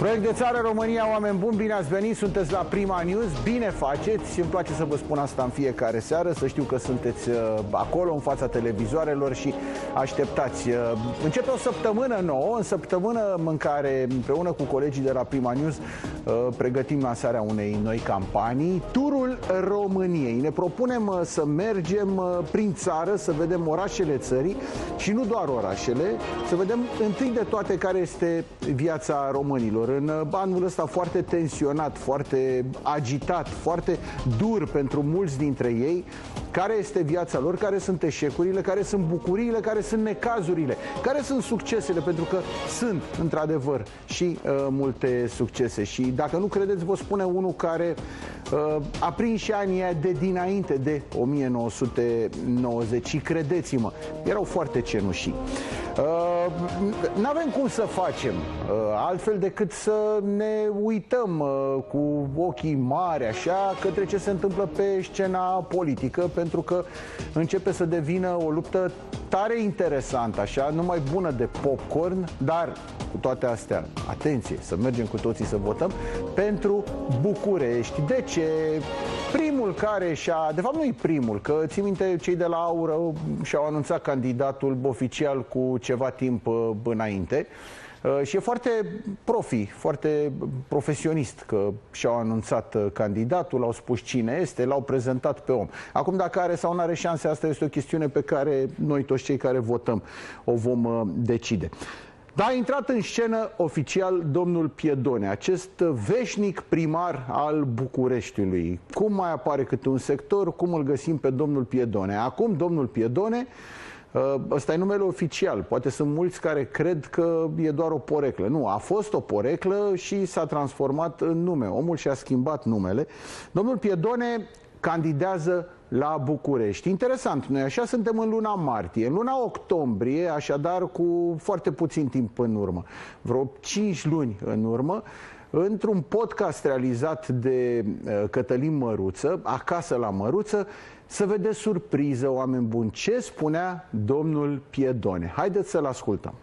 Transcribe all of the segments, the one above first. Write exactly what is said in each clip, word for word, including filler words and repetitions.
Proiect de țară România, oameni buni, bine ați venit, sunteți la Prima News, bine faceți, îmi place să vă spun asta în fiecare seară, să știu că sunteți acolo în fața televizoarelor și așteptați. Începe o săptămână nouă, în săptămână în care împreună cu colegii de la Prima News pregătim lansarea unei noi campanii, Turul României. Ne propunem să mergem prin țară, să vedem orașele țării și nu doar orașele, să vedem întâi de toate care este viața românilor. În anul ăsta foarte tensionat, foarte agitat, foarte dur pentru mulți dintre ei, care este viața lor, care sunt eșecurile, care sunt bucuriile, care sunt necazurile, care sunt succesele, pentru că sunt, într-adevăr, și uh, multe succese. Și dacă nu credeți, vă spune unul care uh, a prins și anii aia de dinainte de o mie nouă sute nouăzeci și credeți-mă, erau foarte cenușii. Uh, n-avem cum să facem uh, altfel decât să ne uităm uh, cu ochii mari așa către ce se întâmplă pe scena politică, pentru că începe să devină o luptă tare interesantă, așa, numai bună de popcorn, dar cu toate astea, atenție, să mergem cu toții să votăm pentru București. De ce? Primul care și-a, de fapt nu e primul, că ții minte, cei de la Aură și-au anunțat candidatul oficial cu ceva timp înainte. Și e foarte profi, foarte profesionist că și-au anunțat candidatul, l-au spus cine este, l-au prezentat pe om. Acum dacă are sau nu are șanse, asta este o chestiune pe care noi toți cei care votăm o vom decide. Dar a intrat în scenă oficial domnul Piedone, acest veșnic primar al Bucureștiului. Cum mai apare câte un sector, cum îl găsim pe domnul Piedone? Acum domnul Piedone, ăsta e numele oficial, poate sunt mulți care cred că e doar o poreclă. Nu, a fost o poreclă și s-a transformat în nume. Omul și-a schimbat numele. Domnul Piedone candidează la București. Interesant, noi așa suntem în luna martie. În luna octombrie, așadar cu foarte puțin timp în urmă, vreo cinci luni în urmă, într-un podcast realizat de Cătălin Măruță, Acasă la Măruță, să vedeți surpriză, oameni buni, ce spunea domnul Piedone. Haideți să-l ascultăm.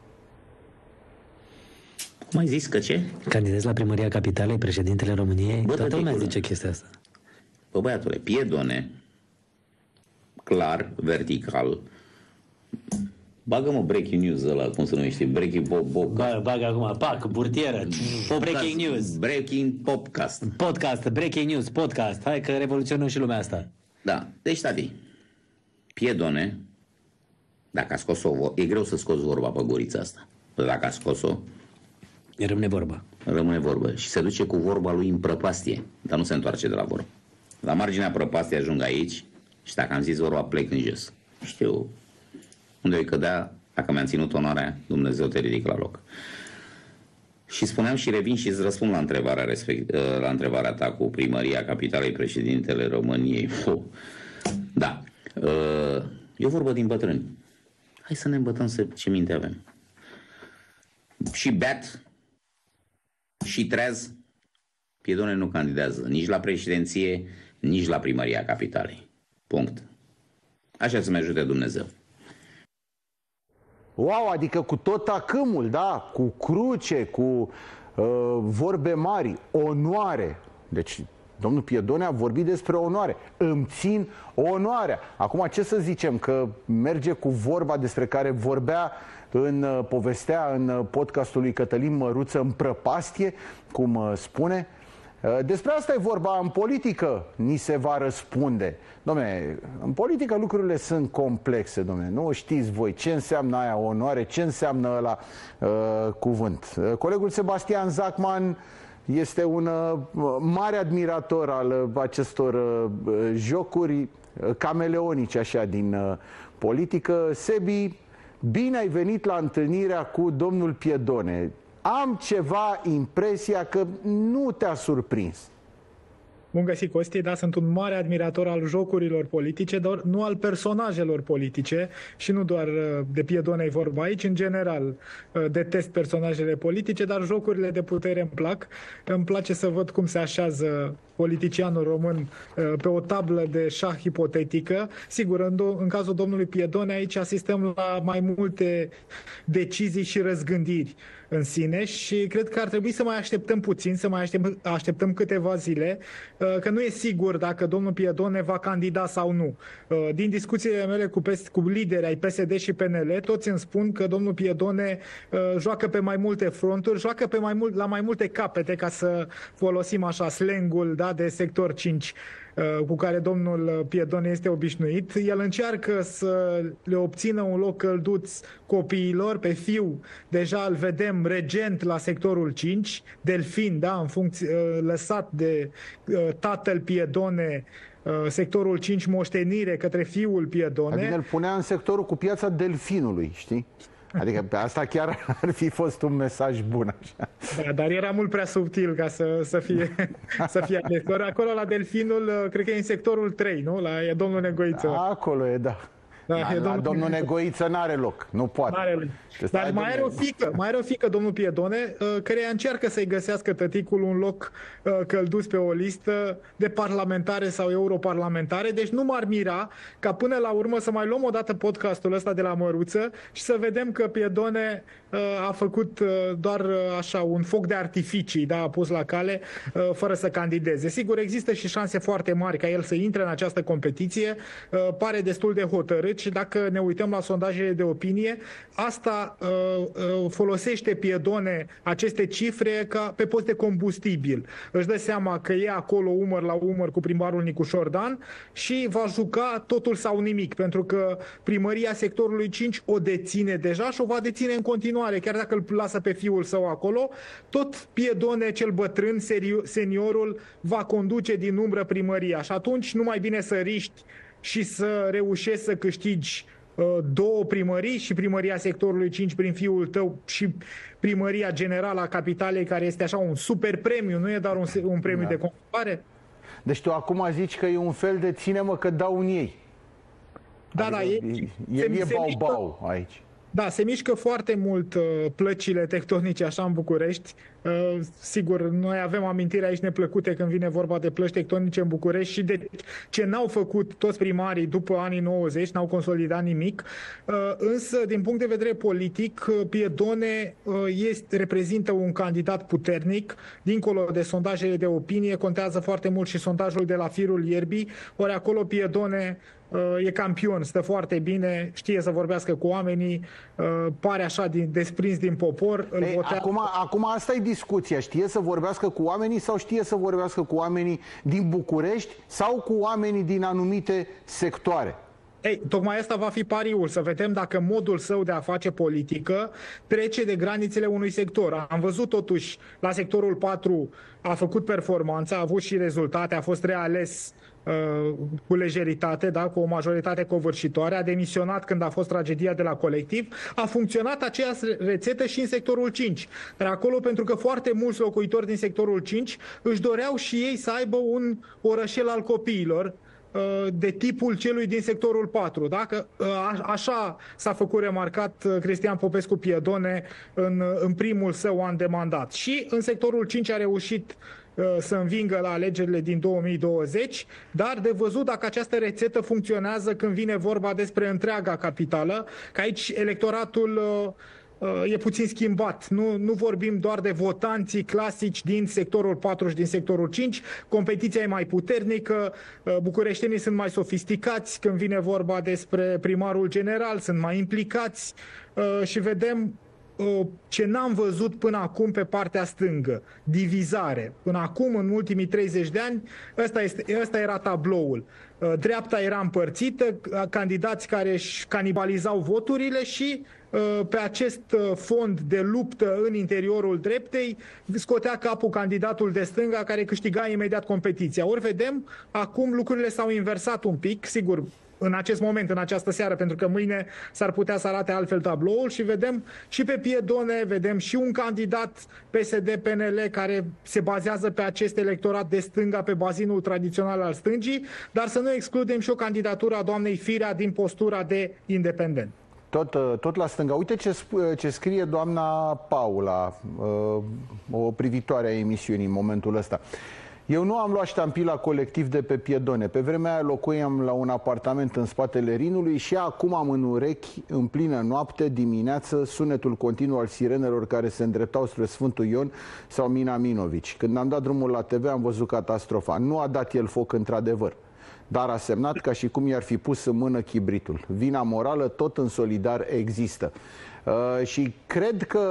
Cum ai zis că ce? Candidezi la primăria capitalei, președintele României? Bă, toată lumea zice chestia asta. Bă, băiatule, Piedone, clar, vertical, bagă-mă breaking news ăla, cum se numește, breaking pop, pop. Bagă, bagă acum, pac, burtieră, breaking news. Breaking podcast. Podcast, breaking news, podcast. Hai că revoluționăm și lumea asta. Da, deci, tati, Piedone, dacă a scos-o, e greu să scoți vorba pe gurița asta. Dacă a scos-o, rămâne vorba. Rămâne vorba și se duce cu vorba lui în prăpastie, dar nu se întoarce de la vorbă. La marginea prăpastiei ajung aici și dacă am zis vorba, plec în jos. Știu unde îi cădea, dacă mi-am ținut onoarea, Dumnezeu te ridică la loc. Și spuneam și revin și îți răspund la întrebarea, respect, la întrebarea ta cu primăria capitalei, președintele României. Fuh. Da. E o vorbă din bătrâni. Hai să ne îmbătăm să ce minte avem. Și beat și treaz, Piedone nu candidează nici la președinție, nici la primăria capitalei. Punct. Așa să-mi ajute Dumnezeu. Wow, adică cu tot acâmul, da, cu cruce, cu uh, vorbe mari, onoare. Deci domnul Piedone a vorbit despre onoare. Îmi țin onoarea. Acum ce să zicem, că merge cu vorba despre care vorbea în povestea în podcastul lui Cătălin Măruță, în prăpastie, cum spune? Despre asta e vorba. În politică ni se va răspunde. Dom'le, în politică lucrurile sunt complexe, dom'le. Nu știți voi ce înseamnă aia onoare, ce înseamnă ăla uh, cuvânt. Colegul Sebastian Zacman este un uh, mare admirator al uh, acestor uh, jocuri uh, cameleonice așa din uh, politică. Sebi, bine ai venit la întâlnirea cu domnul Piedone. Am ceva impresia că nu te-a surprins. Bun găsit, Costi, da, sunt un mare admirator al jocurilor politice, dar nu al personajelor politice și nu doar de Piedone e vorba aici, în general detest personajele politice, dar jocurile de putere îmi plac. Îmi place să văd cum se așează politicianul român pe o tablă de șah hipotetică. Sigur, în, do- în cazul domnului Piedone aici asistăm la mai multe decizii și răzgândiri în sine și cred că ar trebui să mai așteptăm puțin, să mai așteptăm, așteptăm câteva zile, că nu e sigur dacă domnul Piedone va candida sau nu. Din discuțiile mele cu, cu lideri ai P S D și P N L, toți îmi spun că domnul Piedone joacă pe mai multe fronturi, joacă pe mai mult, la mai multe capete, ca să folosim așa slangul, da, de sector cinci cu care domnul Piedone este obișnuit. El încearcă să le obțină un loc călduț copiilor. Pe fiu deja îl vedem regent la sectorul cinci, Delfin, da, în funcție, lăsat de tatăl Piedone, sectorul cinci, moștenire către fiul Piedone. Adică îl punea în sectorul cu piața Delfinului, știi? Adică pe asta chiar ar fi fost un mesaj bun. Așa. Da, dar era mult prea subtil ca să, să fie, să fie ales. Acolo la Delfinul, cred că e în sectorul trei, nu? La e domnul Negoiță. Acolo e, da. Da, la, domnul, domnul Negoiță n-are loc, nu poate. N-are loc. Dar mai are, o fică, mai are o fică, domnul Piedone, care încearcă să-i găsească tăticul un loc călduț pe o listă de parlamentare sau europarlamentare, deci nu m-ar mira ca până la urmă să mai luăm o dată podcastul ăsta de la Măruță și să vedem că Piedone a făcut doar așa un foc de artificii, da, a pus la cale fără să candideze. Sigur, există și șanse foarte mari ca el să intre în această competiție, pare destul de hotărât și dacă ne uităm la sondajele de opinie, asta uh, uh, folosește Piedone aceste cifre ca pe post de combustibil. Își dă seama că e acolo umăr la umăr cu primarul Nicu Șordan și va juca totul sau nimic, pentru că primăria sectorului cinci o deține deja și o va deține în continuare, chiar dacă îl lasă pe fiul său acolo, tot Piedone cel bătrân, seniorul, va conduce din umbră primăria și atunci nu mai bine să riști și să reușești să câștigi uh, două primării, și primăria sectorului cinci prin fiul tău și primăria generală a capitalei, care este așa un super premiu, nu e doar un, un premiu da. de concursare. Deci tu acum zici că e un fel de ține-mă că dau în ei. Da, adică da, e, e, e bau-bau aici. Da, se mișcă foarte mult uh, plăcile tectonice așa în București. Uh, sigur, noi avem amintiri aici neplăcute când vine vorba de plăci tectonice în București și de ce n-au făcut toți primarii după anii nouăzeci, n-au consolidat nimic. Uh, însă, din punct de vedere politic, Piedone uh, este, reprezintă un candidat puternic. Dincolo de sondajele de opinie, contează foarte mult și sondajul de la Firul Ierbii. Ori acolo Piedone e campion, stă foarte bine, știe să vorbească cu oamenii, pare așa din, desprins din popor. Îl Ei, votează... acum, acum asta e discuția, știe să vorbească cu oamenii sau știe să vorbească cu oamenii din București sau cu oamenii din anumite sectoare? Ei, tocmai asta va fi pariul, să vedem dacă modul său de a face politică trece de granițele unui sector. Am văzut totuși la sectorul patru a făcut performanță, a avut și rezultate, a fost reales uh, cu lejeritate, da, cu o majoritate covârșitoare, a demisionat când a fost tragedia de la Colectiv, a funcționat aceeași rețetă și în sectorul cinci. Dar acolo, pentru că foarte mulți locuitori din sectorul cinci își doreau și ei să aibă un orășel al copiilor, de tipul celui din sectorul patru. Dacă așa s-a făcut remarcat Cristian Popescu Piedone în, în primul său an de mandat. Și în sectorul cinci a reușit să învingă la alegerile din două mii douăzeci, dar de văzut dacă această rețetă funcționează când vine vorba despre întreaga capitală, că aici electoratul e puțin schimbat. Nu, nu vorbim doar de votanții clasici din sectorul patru și din sectorul cinci. Competiția e mai puternică, bucureștenii sunt mai sofisticați când vine vorba despre primarul general, sunt mai implicați și vedem ce n-am văzut până acum pe partea stângă, divizare. Până acum, în ultimii treizeci de ani, ăsta, este, ăsta era tabloul. Dreapta era împărțită, candidați care își canibalizau voturile și pe acest fond de luptă în interiorul dreptei scotea capul candidatul de stânga care câștiga imediat competiția. Ori vedem, acum lucrurile s-au inversat un pic, sigur, în acest moment, în această seară, pentru că mâine s-ar putea să arate altfel tabloul și vedem și pe Piedone, vedem și un candidat P S D P N L care se bazează pe acest electorat de stânga, pe bazinul tradițional al stângii, dar să nu excludem și o candidatură a doamnei Firea din postura de independent. Tot, tot la stânga. Uite ce, ce scrie doamna Paula, o privitoare a emisiunii în momentul ăsta. Eu nu am luat ștampila colectiv de pe Piedone. Pe vremea aia locuiam la un apartament în spatele Rinului și acum am în urechi, în plină noapte, dimineață, sunetul continuu al sirenelor care se îndreptau spre Sfântul Ion sau Mina Minovici. Când am dat drumul la T V am văzut catastrofa. Nu a dat el foc într-adevăr, dar a semnat ca și cum i-ar fi pus în mână chibritul. Vina morală tot în solidar există. Uh, și cred că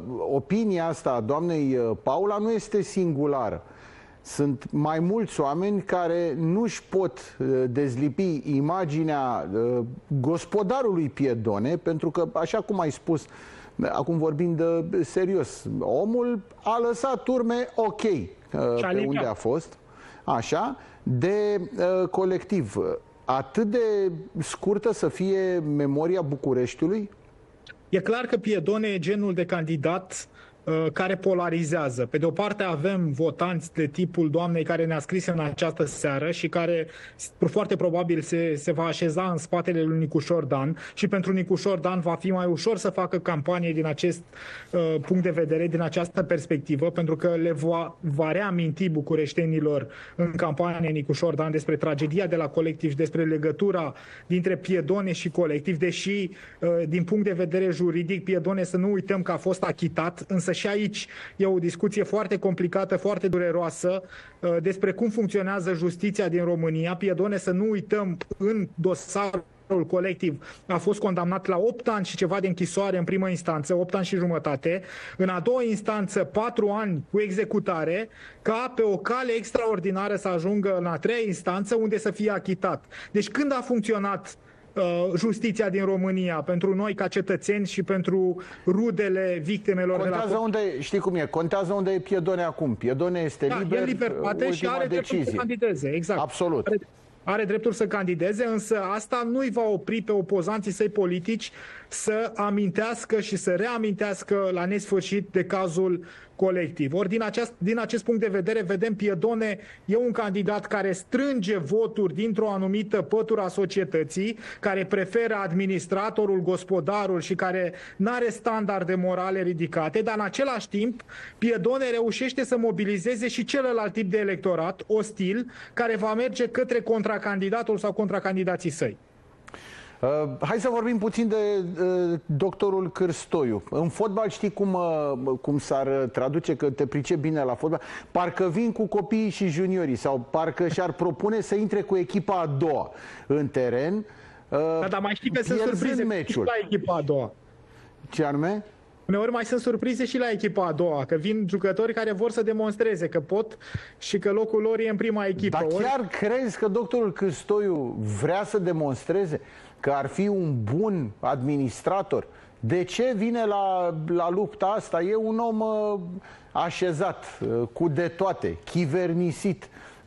opinia asta a doamnei Paula nu este singulară. Sunt mai mulți oameni care nu își pot uh, dezlipi imaginea uh, gospodarului Piedone, pentru că, așa cum ai spus, acum vorbind de serios, omul a lăsat urme ok uh, pe unde a fost, așa, de uh, colectiv. Atât de scurtă să fie memoria Bucureștiului? E clar că Piedone e genul de candidat care polarizează. Pe de o parte avem votanți de tipul doamnei care ne-a scris în această seară și care foarte probabil se, se va așeza în spatele lui Nicușor Dan și pentru Nicușor Dan va fi mai ușor să facă campanie din acest uh, punct de vedere, din această perspectivă, pentru că le va, va reaminti bucureștenilor în campanie Nicușor Dan despre tragedia de la colectiv, despre legătura dintre Piedone și colectiv, deși uh, din punct de vedere juridic Piedone, să nu uităm că a fost achitat, însă și aici e o discuție foarte complicată, foarte dureroasă despre cum funcționează justiția din România. Piedone, să nu uităm, în dosarul colectiv a fost condamnat la opt ani și ceva de închisoare în primă instanță, opt ani și jumătate, în a doua instanță patru ani cu executare, ca pe o cale extraordinară să ajungă în a treia instanță unde să fie achitat. Deci când a funcționat justiția din România pentru noi ca cetățeni și pentru rudele victimelor? Contează de la... unde, știi cum e, contează unde e Piedone acum. Piedone este da, liber, e libertate și are decizie. dreptul să candideze, exact. Absolut. Are, are dreptul să candideze, însă asta nu îi va opri pe opozanții săi politici să amintească și să reamintească la nesfârșit de cazul colectiv. Ori din acest, din acest punct de vedere vedem Piedone e un candidat care strânge voturi dintr-o anumită pătură a societății, care preferă administratorul, gospodarul și care nu are standarde morale ridicate, dar în același timp Piedone reușește să mobilizeze și celălalt tip de electorat ostil care va merge către contracandidatul sau contracandidații săi. Uh, hai să vorbim puțin de uh, doctorul Cârstoiu. În fotbal știi cum, uh, cum s-ar traduce, că te pricepi bine la fotbal? Parcă vin cu copiii și juniorii sau parcă și-ar propune să intre cu echipa a doua în teren, uh, da, dar mai știi că sunt surprize meciul. la echipa a doua. Ce anume? Uneori mai sunt surprize și la echipa a doua, că vin jucători care vor să demonstreze că pot și că locul lor e în prima echipă. Dar chiar crezi că doctorul Cârstoiu vrea să demonstreze că ar fi un bun administrator? De ce vine la, la lupta asta? E un om uh, așezat, uh, cu de toate, chivernisit,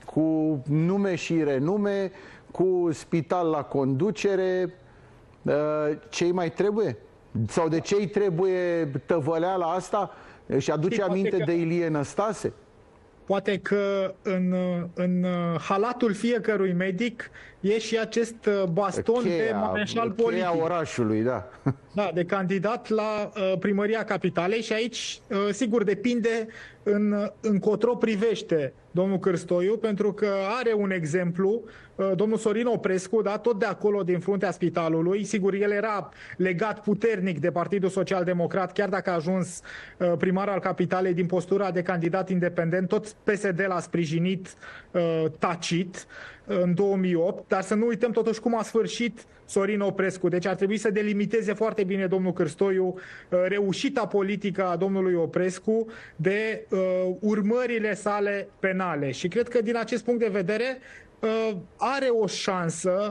cu nume și renume, cu spital la conducere. Uh, ce-i mai trebuie? Sau de ce-i trebuie tăvăleala asta? Și aduce Știi, aminte că... de Ilie Năstase? Poate că în, în halatul fiecărui medic e și acest baston cheia, de mareșal politic. Cheia orașului, da. Da, de candidat la uh, primăria capitalei și aici, uh, sigur, depinde în, încotro privește domnul Cârstoiu, pentru că are un exemplu, uh, domnul Sorin Oprescu, da, tot de acolo, din fruntea spitalului. Sigur, el era legat puternic de Partidul Social Democrat, chiar dacă a ajuns uh, primar al capitalei din postura de candidat independent, tot P S D l-a sprijinit uh, tacit în două mii opt, dar să nu uităm totuși cum a sfârșit Sorin Oprescu. Deci ar trebui să delimiteze foarte bine domnul Cârstoiu reușita politică a domnului Oprescu de uh, urmările sale penale. Și cred că din acest punct de vedere uh, are o șansă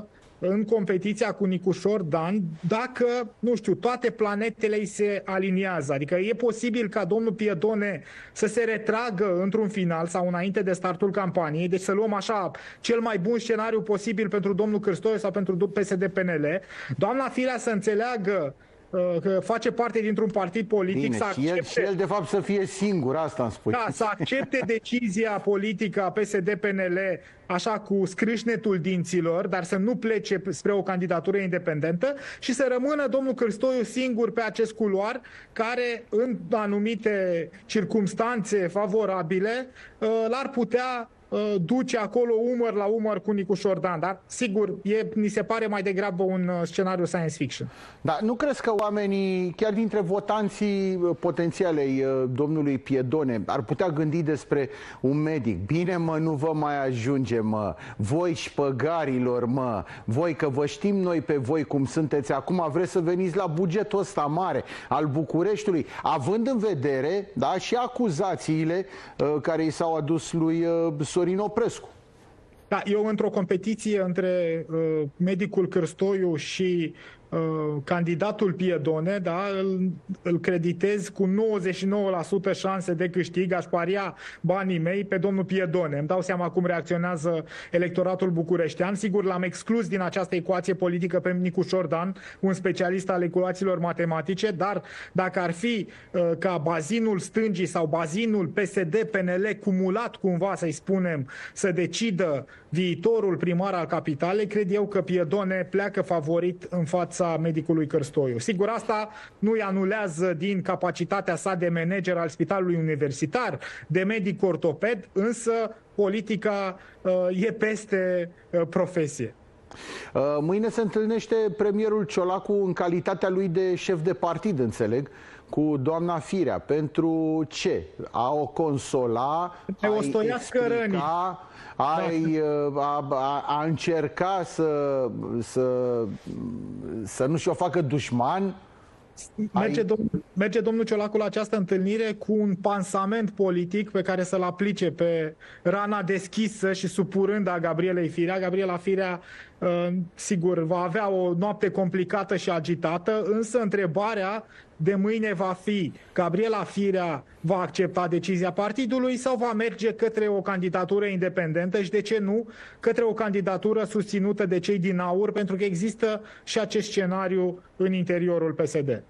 în competiția cu Nicușor Dan dacă, nu știu, toate planetele îi se aliniază. Adică e posibil ca domnul Piedone să se retragă într-un final sau înainte de startul campaniei, deci să luăm așa cel mai bun scenariu posibil pentru domnul Cârstoiu sau pentru P S D P N L. Doamna Firea să înțeleagă că face parte dintr-un partid politic. Bine, să accepte, și, el, și el de fapt să fie singur, asta îmi spui. Da, să accepte decizia politică a P S D P N L așa cu scrâșnetul dinților, dar să nu plece spre o candidatură independentă și să rămână domnul Cârstoiu singur pe acest culoar care în anumite circumstanțe favorabile l-ar putea duce acolo umăr la umăr cu Nicușor Dan, dar sigur, e, ni se pare mai degrabă un scenariu science fiction. Dar nu crezi că oamenii, chiar dintre votanții potențialei domnului Piedone, ar putea gândi despre un medic? Bine mă, nu vă mai ajunge mă, voi șpăgarilor mă, voi că vă știm noi pe voi cum sunteți acum, vreți să veniți la bugetul ăsta mare al Bucureștiului, având în vedere, da, și acuzațiile uh, care i s-au adus lui uh, Sorin Oprescu. Da, eu într-o competiție între uh, medicul Cârstoiu și uh, candidatul Piedone, da, îl, îl creditez cu nouăzeci și nouă la sută șanse de câștig, aș paria banii mei pe domnul Piedone. Îmi dau seama cum reacționează electoratul bucureștean. Sigur, l-am exclus din această ecuație politică pe Nicușor Dan, un specialist al ecuațiilor matematice, dar dacă ar fi uh, ca bazinul stângii sau bazinul P S D P N L cumulat cumva, să-i spunem, să decidă viitorul primar al capitalei, cred eu că Piedone pleacă favorit în fața medicului Cârstoiu. Sigur, asta nu îi anulează din capacitatea sa de manager al spitalului universitar, de medic ortoped, însă politica uh, e peste uh, profesie. Mâine se întâlnește premierul Ciolacu în calitatea lui de șef de partid, înțeleg, cu doamna Firea. Pentru ce? A o consola, a o explica, ai, a, a, a încerca să, să, să nu și-o facă dușman? Merge, ai... domn, merge domnul Ciolacu la această întâlnire cu un pansament politic pe care să-l aplice pe rana deschisă și supurând a Gabrielei Firea. Gabriela Firea, sigur, va avea o noapte complicată și agitată, însă întrebarea de mâine va fi: Gabriela Firea va accepta decizia partidului sau va merge către o candidatură independentă și, de ce nu, către o candidatură susținută de cei din AUR, pentru că există și acest scenariu în interiorul P S D.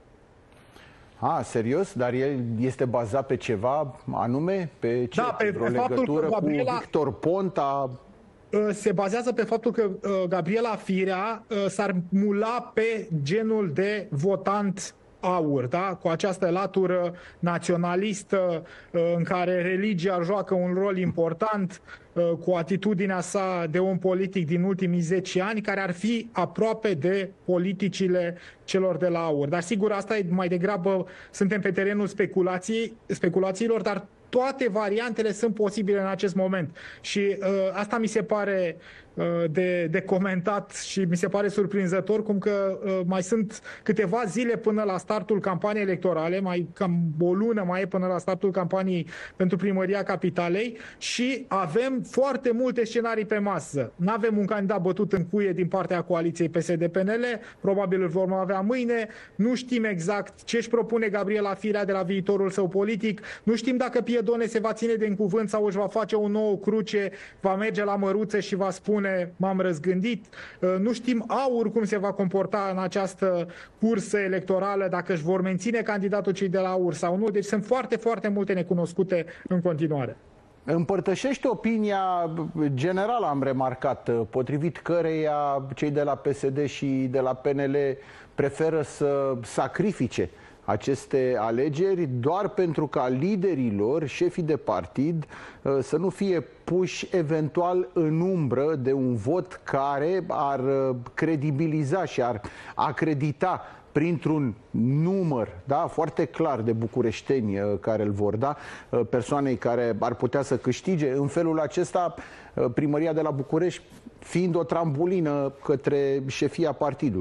A, serios? Dar el este bazat pe ceva anume? Pe ce? Da, pe, pe faptul că Gabriela... cu Victor Ponta? Se bazează pe faptul că Gabriela Firea s-ar mula pe genul de votant AUR, da? Cu această latură naționalistă în care religia joacă un rol important, cu atitudinea sa de om politic din ultimii zece ani, care ar fi aproape de politicile celor de la AUR. Dar sigur, asta e mai degrabă, suntem pe terenul speculației, speculațiilor, dar toate variantele sunt posibile în acest moment. Și uh, asta mi se pare uh, de, de comentat și mi se pare surprinzător, cum că uh, mai sunt câteva zile până la startul campaniei electorale, mai cam o lună mai e până la startul campaniei pentru primăria capitalei și avem foarte multe scenarii pe masă. Nu avem un candidat bătut în cuie din partea coaliției P S D P N L, probabil îl vom avea mâine, nu știm exact ce își propune Gabriela Firea de la viitorul său politic, nu știm dacă Piedone se va ține de cuvânt sau își va face o nouă cruce, va merge la măruțe și va spune m-am răzgândit. Nu știm AUR cum se va comporta în această cursă electorală, dacă își vor menține candidatul cei de la AUR sau nu. Deci sunt foarte, foarte multe necunoscute în continuare. Împărtășește opinia generală, am remarcat, potrivit căreia cei de la P S D și de la P N L preferă să sacrifice aceste alegeri doar pentru ca liderii lor, șefii de partid, să nu fie puși eventual în umbră de un vot care ar credibiliza și ar acredita printr-un număr, da, foarte clar de bucureșteni care îl vor da, persoanei care ar putea să câștige. În felul acesta, primăria de la București fiind o trambulină către șefia partidului.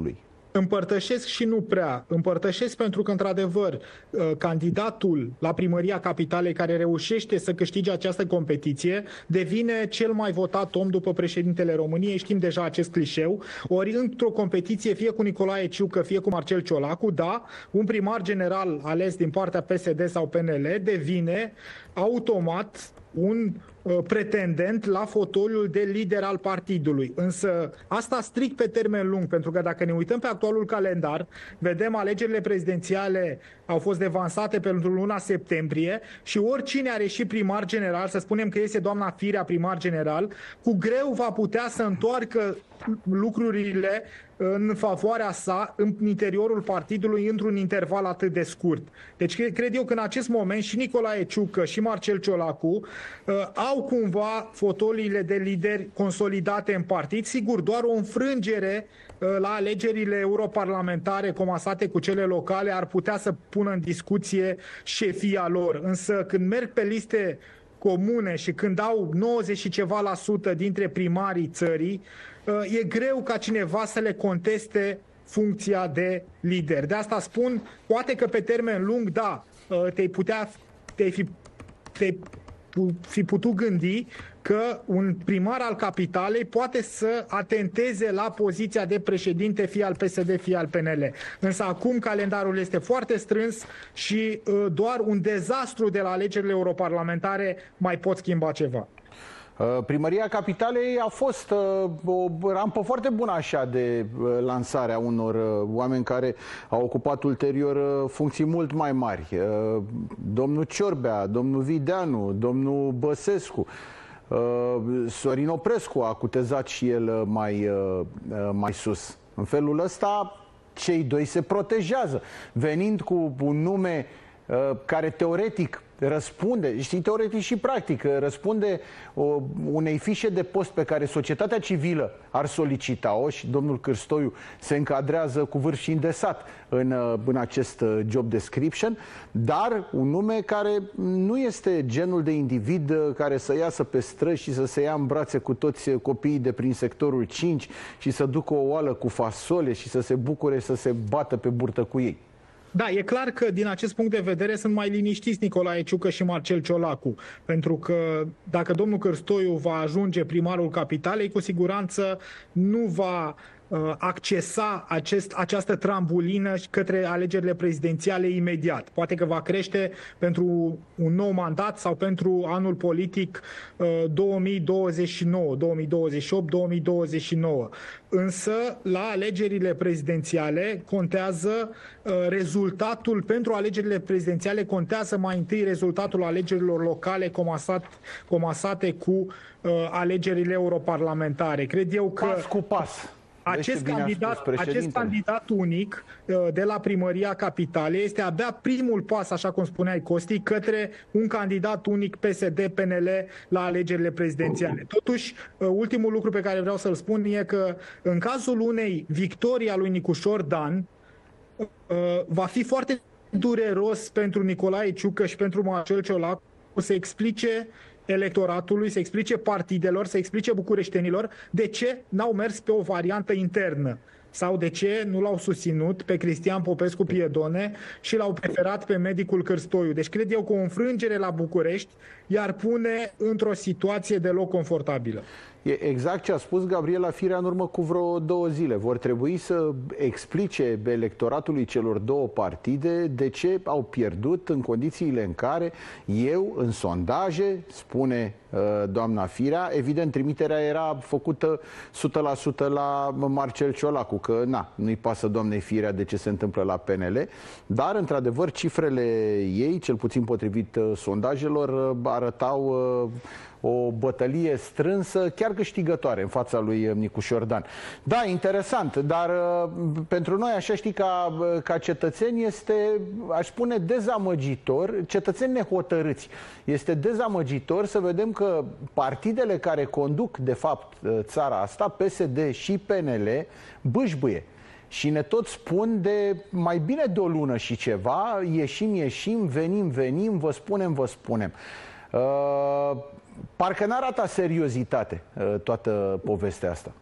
Împărtășesc și nu prea. Împărtășesc pentru că, într-adevăr, candidatul la primăria capitalei care reușește să câștige această competiție devine cel mai votat om după președintele României. Știm deja acest clișeu. Ori într-o competiție, fie cu Nicolae Ciucă, fie cu Marcel Ciolacu, da, un primar general ales din partea P S D sau P N L devine automat un uh, pretendent la fotoliul de lider al partidului. Însă asta strict pe termen lung, pentru că dacă ne uităm pe actualul calendar, vedem alegerile prezidențiale au fost devansate pentru luna septembrie și oricine are ieșit primar general, să spunem că este doamna Firea primar general, cu greu va putea să întoarcă lucrurile în favoarea sa în interiorul partidului într-un interval atât de scurt. Deci cred eu că în acest moment și Nicolae Ciucă și Marcel Ciolacu uh, au cumva fotoliile de lideri consolidate în partid. Sigur, doar o înfrângere uh, la alegerile europarlamentare comasate cu cele locale ar putea să pună în discuție șefia lor. Însă când merg pe liste comune și când au nouăzeci și ceva la sută dintre primarii țării, e greu ca cineva să le conteste funcția de lider. De asta spun, poate că pe termen lung, da, te-ai putea, te-ai fi, te-ai fi putut gândi că un primar al capitalei poate să atenteze la poziția de președinte fie al P S D, fie al P N L. Însă acum calendarul este foarte strâns și doar un dezastru de la alegerile europarlamentare mai pot schimba ceva. Primăria Capitalei a fost o rampă foarte bună așa de lansare a unor oameni care au ocupat ulterior funcții mult mai mari. Domnul Ciorbea, domnul Videanu, domnul Băsescu, Sorin Oprescu a cutezat și el mai, mai sus. În felul ăsta cei doi se protejează, venind cu un nume care teoretic răspunde, știi, teoretic și practic, răspunde o, unei fișe de post pe care societatea civilă ar solicita-o și domnul Cârstoiu se încadrează cu vârf și îndesat în, în acest job description, dar un nume care nu este genul de individ care să iasă pe străzi și să se ia în brațe cu toți copiii de prin sectorul cinci și să ducă o oală cu fasole și să se bucure să se bată pe burtă cu ei. Da, e clar că din acest punct de vedere sunt mai liniștiți Nicolae Ciucă și Marcel Ciolacu, pentru că dacă domnul Cârstoiu va ajunge primarul capitalei, cu siguranță nu va accesa acest, această trambulină către alegerile prezidențiale imediat. Poate că va crește pentru un nou mandat sau pentru anul politic două mii douăzeci și nouă, două mii douăzeci și opt două mii douăzeci și nouă. Însă, la alegerile prezidențiale contează rezultatul, pentru alegerile prezidențiale contează mai întâi rezultatul alegerilor locale comasat, comasate cu uh, alegerile europarlamentare. Cred eu că... Pas cu pas. Acest candidat, acest candidat unic de la primăria capitalei este abia primul pas, așa cum spuneai, Costi, către un candidat unic P S D P N L la alegerile prezidențiale. Totuși, ultimul lucru pe care vreau să-l spun e că în cazul unei victorii a lui Nicușor Dan, va fi foarte dureros pentru Nicolae Ciucă și pentru Marcel Ciolacu să explice electoratului, să explice partidelor, să explice bucureștenilor de ce n-au mers pe o variantă internă sau de ce nu l-au susținut pe Cristian Popescu Piedone și l-au preferat pe medicul Cârstoiu. Deci cred eu că o înfrângere la București i-ar pune într-o situație deloc confortabilă. E exact ce a spus Gabriela Firea în urmă cu vreo două zile. Vor trebui să explice electoratului celor două partide de ce au pierdut în condițiile în care eu, în sondaje, spune uh, doamna Firea, evident trimiterea era făcută o sută la sută la Marcel Ciolacu, că na, nu-i pasă doamnei Firea de ce se întâmplă la P N L, dar într-adevăr cifrele ei, cel puțin potrivit uh, sondajelor, uh, arătau uh, o bătălie strânsă, chiar câștigătoare în fața lui Nicușor Dan. Da, interesant, dar pentru noi, așa știi, ca, ca cetățeni este, aș spune, dezamăgitor, cetățeni nehotărâți. Este dezamăgitor să vedem că partidele care conduc, de fapt, țara asta, P S D și P N L, bâșbâie. Și ne tot spun de mai bine de o lună și ceva, ieșim, ieșim, venim, venim, vă spunem, vă spunem. Uh, Parcă n-arată seriozitate toată povestea asta.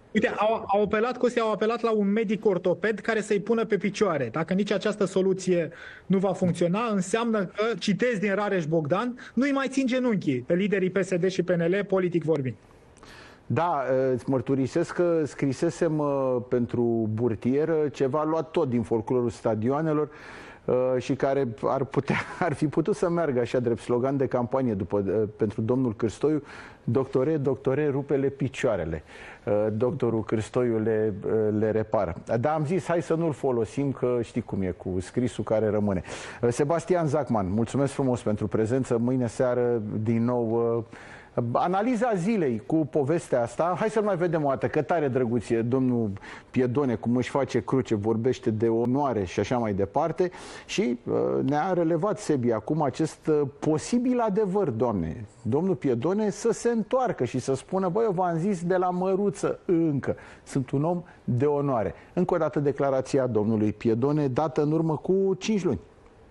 Uite, au, au apelat, Costi, au apelat la un medic ortoped care să-i pună pe picioare. Dacă nici această soluție nu va funcționa, înseamnă că, citez din Rareș Bogdan, nu-i mai țin genunchii pe liderii P S D și P N L, politic vorbind. Da, îți mărturisesc că scrisesem pentru burtieră ceva luat tot din folclorul stadioanelor și care ar, putea, ar fi putut să meargă așa drept slogan de campanie după, pentru domnul Cârstoiu: doctore, doctore, rupe-le picioarele. Doctorul Cârstoiu le, le repară. Dar am zis, hai să nu-l folosim, că știi cum e cu scrisul care rămâne. Sebastian Zacman, mulțumesc frumos pentru prezență. Mâine seară din nou analiza zilei cu povestea asta. Hai să-l mai vedem o dată, că tare drăguție domnul Piedone, cum își face cruce, vorbește de onoare și așa mai departe. Și uh, ne-a relevat Sebi acum acest uh, posibil adevăr, Doamne. Domnul Piedone să se întoarcă și să spună: băi, eu v-am zis de la măruță încă, sunt un om de onoare. Încă o dată declarația domnului Piedone, dată în urmă cu cinci luni.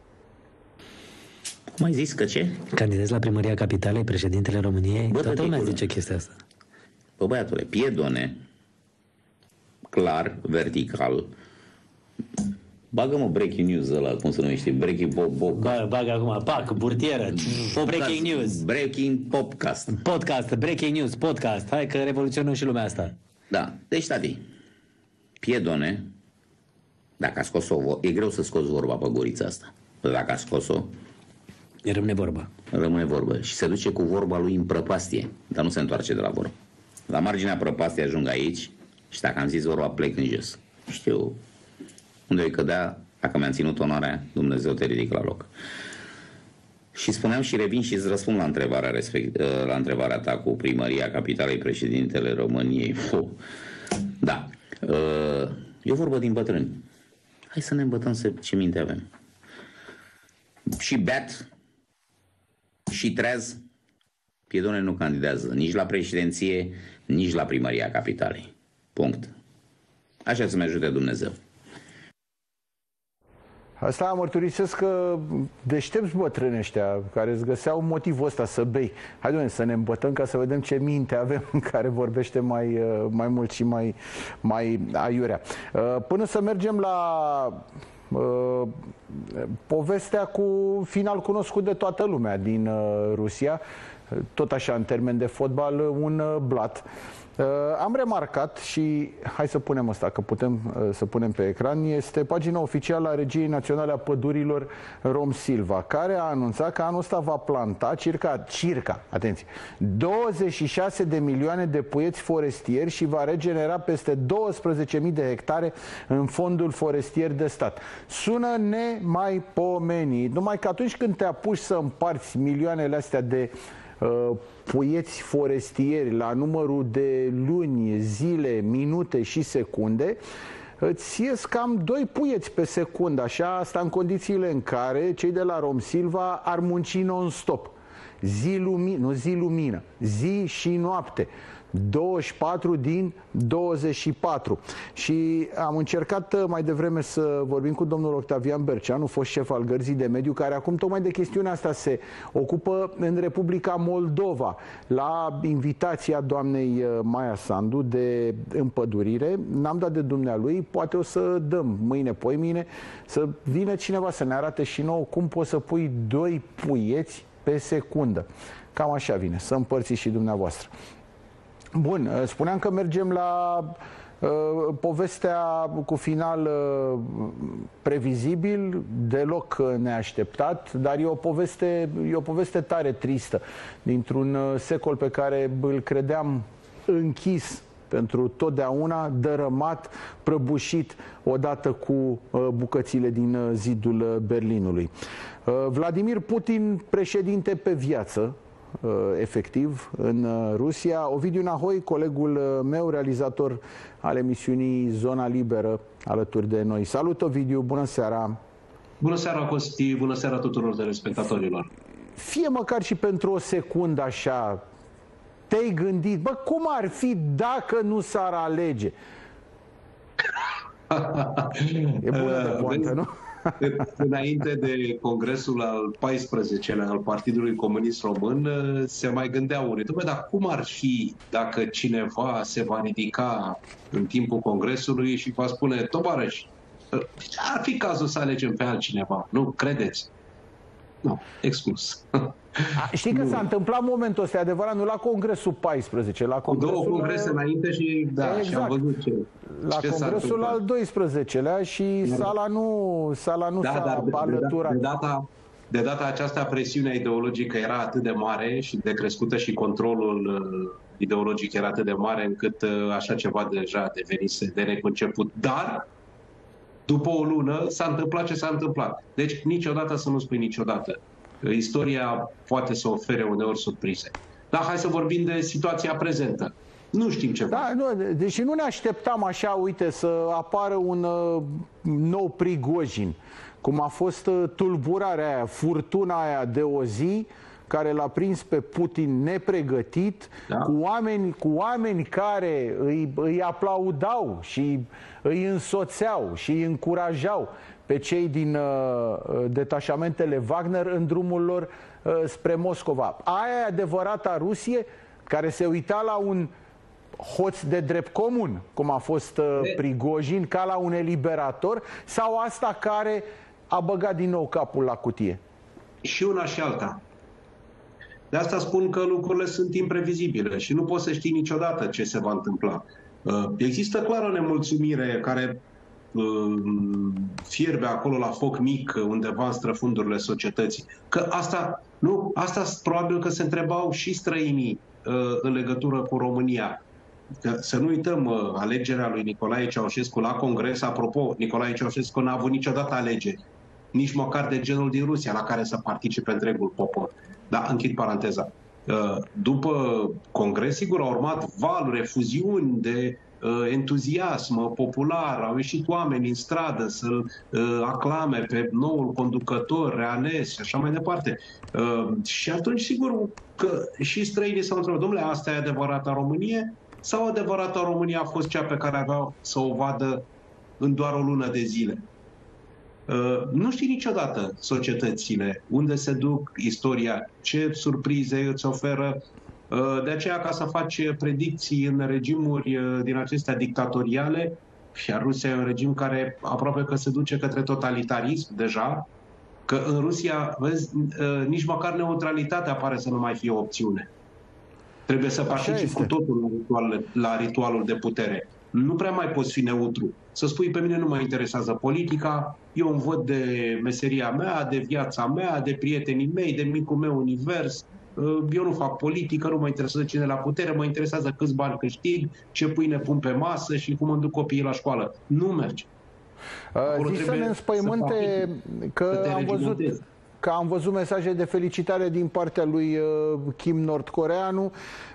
Cum ai zis că ce? Candidez la primăria capitalei, președintele României. Bă, toată lumea zice chestia asta. Bă, băiatule, Piedone, clar, vertical, bagă-mă breaking news ăla, cum se numește, breaking pop, pop. Ba, bagă acum, pac, burtieră, breaking news. Breaking popcast. Podcast, breaking news, podcast. Hai că revoluționăm și lumea asta. Da, deci, tati, Piedone, dacă a scos-o, e greu să scoți vorba pe gurița asta. Dacă a scos-o, rămâne vorba. Rămâne vorbă. Și se duce cu vorba lui în prăpastie, dar nu se întoarce de la vorbă. La marginea prăpastiei ajung aici și dacă am zis vorba, plec în jos. Știu unde îi cădea, dacă mi-am ținut onoarea, Dumnezeu te ridică la loc. Și spuneam și revin și îți răspund la întrebarea, respect, la întrebarea ta cu primăria capitalei, președintele României. Fuh. Da. E o vorbă din bătrâni. Hai să ne îmbătăm să ce minte avem. Și beat și treaz, Piedone nu candidează nici la președinție, nici la primăria capitalei. Punct. Așa să-mi ajute Dumnezeu. Asta mărturisesc că deștepți bătrâni ăștia care îți găseau motivul ăsta să bei. Hai, doamne, să ne îmbătăm ca să vedem ce minte avem, în care vorbește mai, mai mult și mai, mai aiurea. Până să mergem la Uh, povestea cu final cunoscut de toată lumea din uh, Rusia, tot așa în termen de fotbal, un uh, blat. Uh, am remarcat și hai să punem asta, că putem uh, să punem pe ecran, este pagina oficială a Regiei Naționale a Pădurilor Rom Silva, care a anunțat că anul ăsta va planta circa, circa, atenție, douăzeci și șase de milioane de puieți forestieri și va regenera peste douăsprezece mii de hectare în fondul forestier de stat. Sună nemaipomenit, numai că atunci când te apuci să împarți milioanele astea de uh, puieți forestieri la numărul de luni, zile, minute și secunde, îți ies cam doi puieți pe secundă, așa, asta în condițiile în care cei de la Rom Silva ar munci non-stop. Zi lumină, nu zi lumină, zi și noapte. douăzeci și patru din douăzeci și patru. Și am încercat mai devreme să vorbim cu domnul Octavian Berceanu, fost șef al Gărzii de Mediu, care acum tocmai de chestiunea asta se ocupă în Republica Moldova, la invitația doamnei Maia Sandu de împădurire. N-am dat de dumnealui, poate o să dăm mâine, poimine, să vină cineva să ne arate și nouă cum poți să pui doi puieți pe secundă. Cam așa vine, să împărțiți și dumneavoastră. Bun, spuneam că mergem la uh, povestea cu final uh, previzibil, deloc neașteptat, dar e o poveste, e o poveste tare tristă, dintr-un uh, secol pe care îl credeam închis pentru totdeauna, dărâmat, prăbușit odată cu uh, bucățile din uh, zidul Berlinului. Uh, Vladimir Putin, președinte pe viață, efectiv, în Rusia. Ovidiu Nahoi, colegul meu, realizator al emisiunii Zona Liberă, alături de noi. Salut, Ovidiu, bună seara! Bună seara, Costi, bună seara tuturor telespectatorilor! Fie măcar și pentru o secundă așa, te-ai gândit, bă, cum ar fi dacă nu s-ar alege? E bună de poantă, nu? înainte de congresul al paisprezecelea al Partidului Comunist Român, se mai gândeau unii, dar cum ar fi dacă cineva se va ridica în timpul congresului și va spune, tovarăși, ar fi cazul să alegem pe altcineva, nu credeți? Nu, exclus. A, știi că s-a întâmplat momentul ăsta, adevărat, nu la congresul paisprezece, la congresul... Două congrese înainte și, da, exact. Și am văzut ce La ce congresul al doisprezecelea și da. sala nu, sala nu da, s-a dar de, alăturat. De, de, data, de data aceasta presiunea ideologică era atât de mare și de crescută și controlul ideologic era atât de mare încât așa ceva deja devenise de neconceput. Dar după o lună s-a întâmplat ce s-a întâmplat. Deci niciodată să nu spui niciodată. Istoria poate să ofere uneori surprize. Dar hai să vorbim de situația prezentă. Nu știm ce da, nu, deși nu ne așteptam așa, uite, să apară un uh, nou Prigojin, cum a fost uh, tulburarea aia, furtuna aia de o zi, care l-a prins pe Putin nepregătit, da. cu, oameni, cu oameni care îi, îi aplaudau și îi însoțeau și îi încurajau pe cei din uh, detașamentele Wagner în drumul lor uh, spre Moscova. Aia e adevărata Rusie, care se uita la un hoț de drept comun, cum a fost uh, Prigojin, ca la un eliberator, sau asta care a băgat din nou capul la cutie? Și una și alta. De asta spun că lucrurile sunt imprevizibile și nu poți să știi niciodată ce se va întâmpla. Uh, există clar o nemulțumire care fierbe acolo la foc mic undeva în străfundurile societății. Că asta, nu, asta probabil că se întrebau și străinii uh, în legătură cu România. Că să nu uităm uh, alegerea lui Nicolae Ceaușescu la Congres. Apropo, Nicolae Ceaușescu n-a avut niciodată alegeri, nici măcar de genul din Rusia, la care să participe întregul popor. Da, închid paranteza. Uh, după Congres, sigur, au urmat valuri, efuziuni de entuziasm popular, au ieșit oameni în stradă să-l uh, aclame pe noul conducător reales și așa mai departe. Uh, și atunci, sigur, că și străinii s-au întrebat, domnule, asta e adevărata Românie? Sau adevărata România a fost cea pe care aveau să o vadă în doar o lună de zile? Uh, nu știi niciodată societățile, unde se duc, istoria, ce surprize îți oferă. De aceea, ca să faci predicții în regimuri din acestea dictatoriale, iar Rusia e un regim care aproape că se duce către totalitarism deja, că în Rusia, vezi, nici măcar neutralitatea pare să nu mai fie o opțiune. Trebuie să participi cu totul la ritualul, la ritualul de putere. Nu prea mai poți fi neutru. Să spui, pe mine nu mă interesează politica, eu îmi văd de meseria mea, de viața mea, de prietenii mei, de micul meu univers. Eu nu fac politică, nu mă interesează cine la putere, mă interesează câți bani câștig, ce pâine pun pe masă și cum îmi duc copiii la școală. Nu merge. Zici să ne înspăimânte că am văzut, că am văzut mesaje de felicitare din partea lui Kim Nordcoreanu.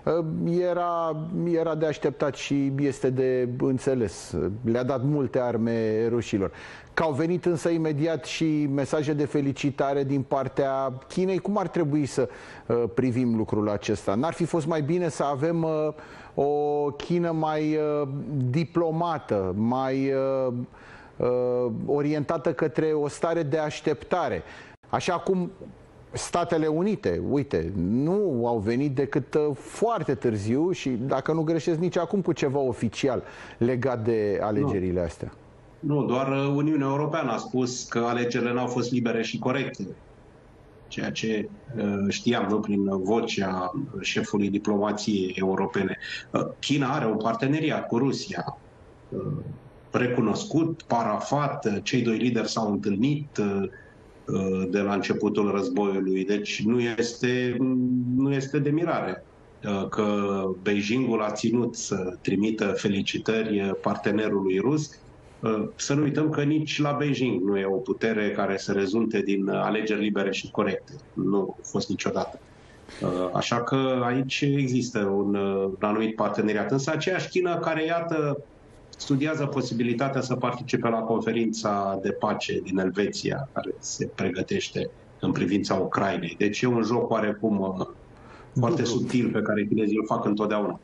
Era, era de așteptat și este de înțeles. Le-a dat multe arme rușilor. Că au venit însă imediat și mesaje de felicitare din partea Chinei. Cum ar trebui să uh, privim lucrul acesta? N-ar fi fost mai bine să avem uh, o Chină mai uh, diplomată, mai uh, uh, orientată către o stare de așteptare? Așa cum Statele Unite, uite, nu au venit decât uh, foarte târziu și, dacă nu greșesc, nici acum cu ceva oficial legat de alegerile nu. astea. Nu, doar Uniunea Europeană a spus că alegerile n-au fost libere și corecte. Ceea ce uh, știam, nu, prin vocea șefului diplomației europene. Uh, China are un parteneriat cu Rusia uh, recunoscut, parafat, uh, cei doi lideri s-au întâlnit uh, uh, de la începutul războiului. Deci nu este, nu este de mirare uh, că Beijingul a ținut să trimită felicitări partenerului rus. Să nu uităm că nici la Beijing nu e o putere care să rezulte din alegeri libere și corecte. Nu a fost niciodată. Așa că aici există un, un anumit parteneriat. Însă aceeași China care, iată, studiază posibilitatea să participe la conferința de pace din Elveția, care se pregătește în privința Ucrainei. Deci e un joc oarecum foarte subtil pe care chinezii îl fac întotdeauna.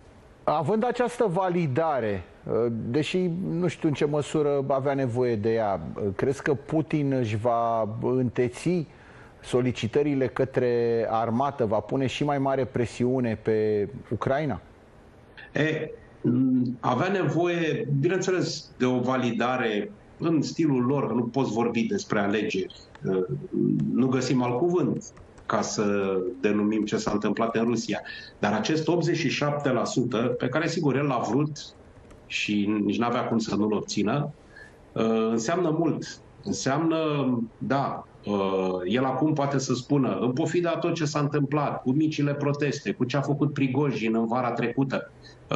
Având această validare, deși nu știu în ce măsură avea nevoie de ea, crezi că Putin își va înteți solicitările către armată, va pune și mai mare presiune pe Ucraina? E, avea nevoie, bineînțeles, de o validare în stilul lor, nu poți vorbi despre alegeri. Nu găsim alt cuvânt ca să denumim ce s-a întâmplat în Rusia. Dar acest optzeci și șapte la sută, pe care sigur el l-a vrut și nici n-avea cum să nu-l obțină, înseamnă mult. Înseamnă, da, el acum poate să spună, în pofida tot ce s-a întâmplat, cu micile proteste, cu ce a făcut Prigojin în vara trecută,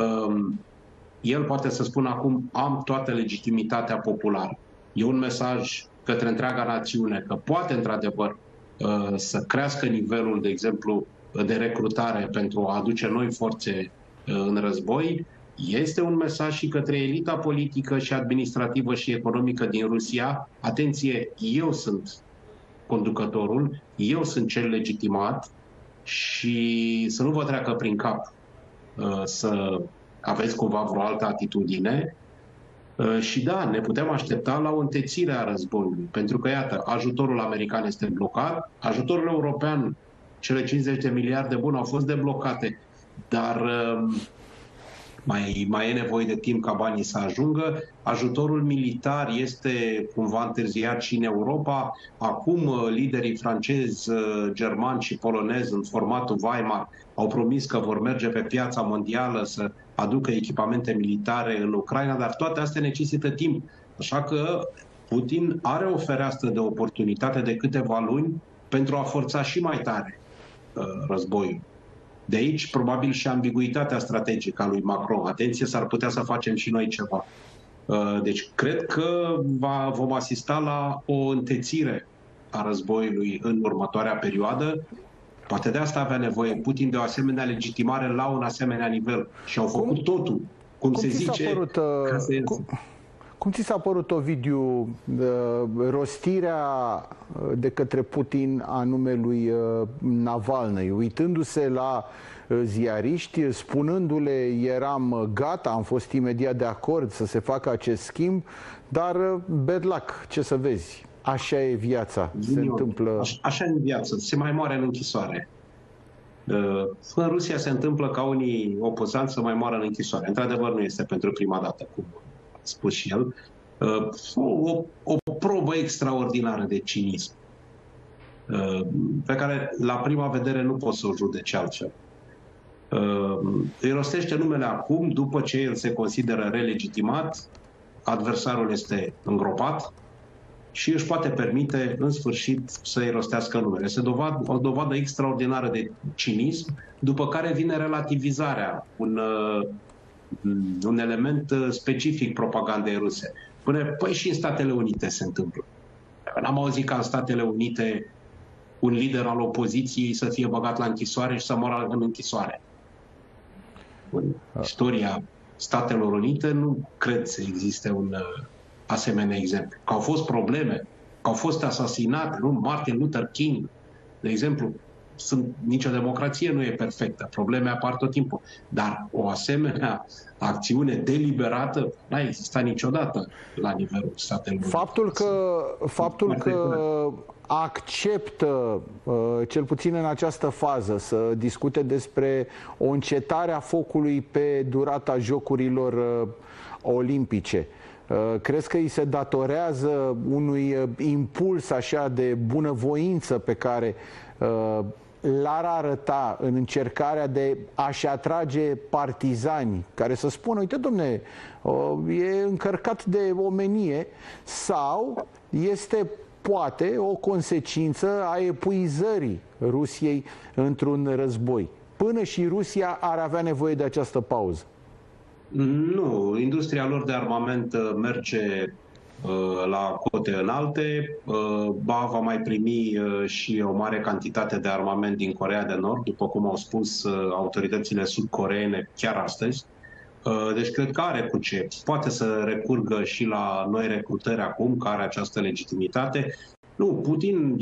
el poate să spună acum, am toată legitimitatea populară. E un mesaj către întreaga națiune că poate, într-adevăr, să crească nivelul, de exemplu, de recrutare pentru a aduce noi forțe în război. Este un mesaj și către elita politică și administrativă și economică din Rusia. Atenție, eu sunt conducătorul, eu sunt cel legitimat și să nu vă treacă prin cap să aveți cumva vreo altă atitudine. Și da, ne putem aștepta la o întețire a războiului, pentru că, iată, ajutorul american este blocat, ajutorul european, cele cincizeci de miliarde bune au fost deblocate, dar mai, mai e nevoie de timp ca banii să ajungă. Ajutorul militar este cumva întârziat și în Europa. Acum liderii francezi, germani și polonezi în formatul Weimar au promis că vor merge pe piața mondială să aducă echipamente militare în Ucraina, dar toate astea necesită timp. Așa că Putin are o fereastră de oportunitate de câteva luni pentru a forța și mai tare uh, războiul. De aici, probabil, și ambiguitatea strategică a lui Macron. Atenție, s-ar putea să facem și noi ceva. Uh, deci, cred că va, vom asista la o întețire a războiului în următoarea perioadă. Poate de asta avea nevoie Putin de o asemenea legitimare la un asemenea nivel. Și au făcut cum, totul, cum, cum se zice, părut, ca să cum, cum ți s-a părut, Ovidiu, rostirea de către Putin a numelui Navalny, uitându-se la ziariști, spunându-le eram gata, am fost imediat de acord să se facă acest schimb, dar bad luck, ce să vezi. Așa e viața, se Eu, întâmplă... Așa, așa e viața, se mai moare în închisoare. În Rusia se întâmplă ca unii opozanți să mai moară în închisoare. Într-adevăr, nu este pentru prima dată, cum a spus și el. O, o probă extraordinară de cinism, pe care la prima vedere nu poți să o judeci altfel. Îi rostește numele acum, după ce el se consideră relegitimat, adversarul este îngropat și își poate permite, în sfârșit, să-i rostească numele. Este dovadă, o dovadă extraordinară de cinism, după care vine relativizarea, un, un element specific propagandei ruse. Până, păi și în Statele Unite se întâmplă. N-am auzit ca în Statele Unite un lider al opoziției să fie băgat la închisoare și să moară în închisoare. În istoria Statelor Unite nu cred să existe un asemenea exemplu. Că au fost probleme, că au fost asasinate, nu? Martin Luther King, de exemplu. Sunt, nicio democrație nu e perfectă, probleme apar tot timpul, dar o asemenea acțiune deliberată n-a existat niciodată la nivelul Statelor Unite. Faptul că, faptul că acceptă, cel puțin în această fază, să discute despre o încetare a focului pe durata Jocurilor Olimpice, crezi că îi se datorează unui impuls așa de bunăvoință pe care l-ar arăta în încercarea de a-și atrage partizani care să spună, uite domne, e încărcat de omenie, sau este poate o consecință a epuizării Rusiei într-un război, până și Rusia ar avea nevoie de această pauză? Nu, industria lor de armament merge la cote înalte, ba va mai primi și o mare cantitate de armament din Coreea de Nord, după cum au spus autoritățile sud-coreene chiar astăzi. Deci cred că are cu ce. Poate să recurgă și la noi recrutări acum, care are această legitimitate. Nu, Putin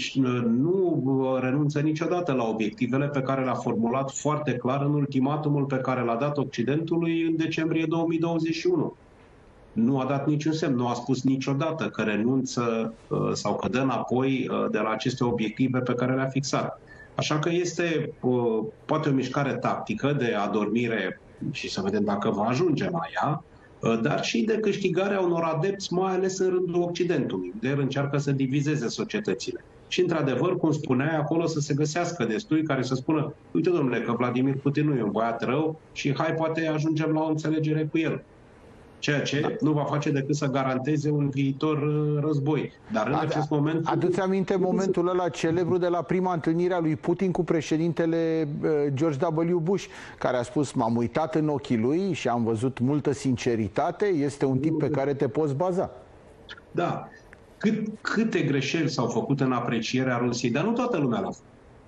nu renunță niciodată la obiectivele pe care le-a formulat foarte clar în ultimatumul pe care l-a dat Occidentului în decembrie două mii douăzeci și unu. Nu a dat niciun semn, nu a spus niciodată că renunță sau că dă înapoi de la aceste obiective pe care le-a fixat. Așa că este poate o mișcare tactică de adormire și să vedem dacă va ajunge la ea, dar și de câștigarea unor adepți, mai ales în rândul Occidentului, de el încearcă să divizeze societățile. Și, într-adevăr, cum spuneai, acolo să se găsească destui care să spună, uite, domnule, că Vladimir Putin nu e un băiat rău și hai, poate ajungem la o înțelegere cu el. Ceea ce da. nu va face decât să garanteze un viitor război. Dar în Ad, acest moment... Aduți aminte momentul ăla celebru de la prima întâlnire a lui Putin cu președintele George W. Bush, care a spus, m-am uitat în ochii lui și am văzut multă sinceritate, este un tip pe care te poți baza. Da. Cât, câte greșeli s-au făcut în aprecierea Rusiei, dar nu toată lumea l-a făcut.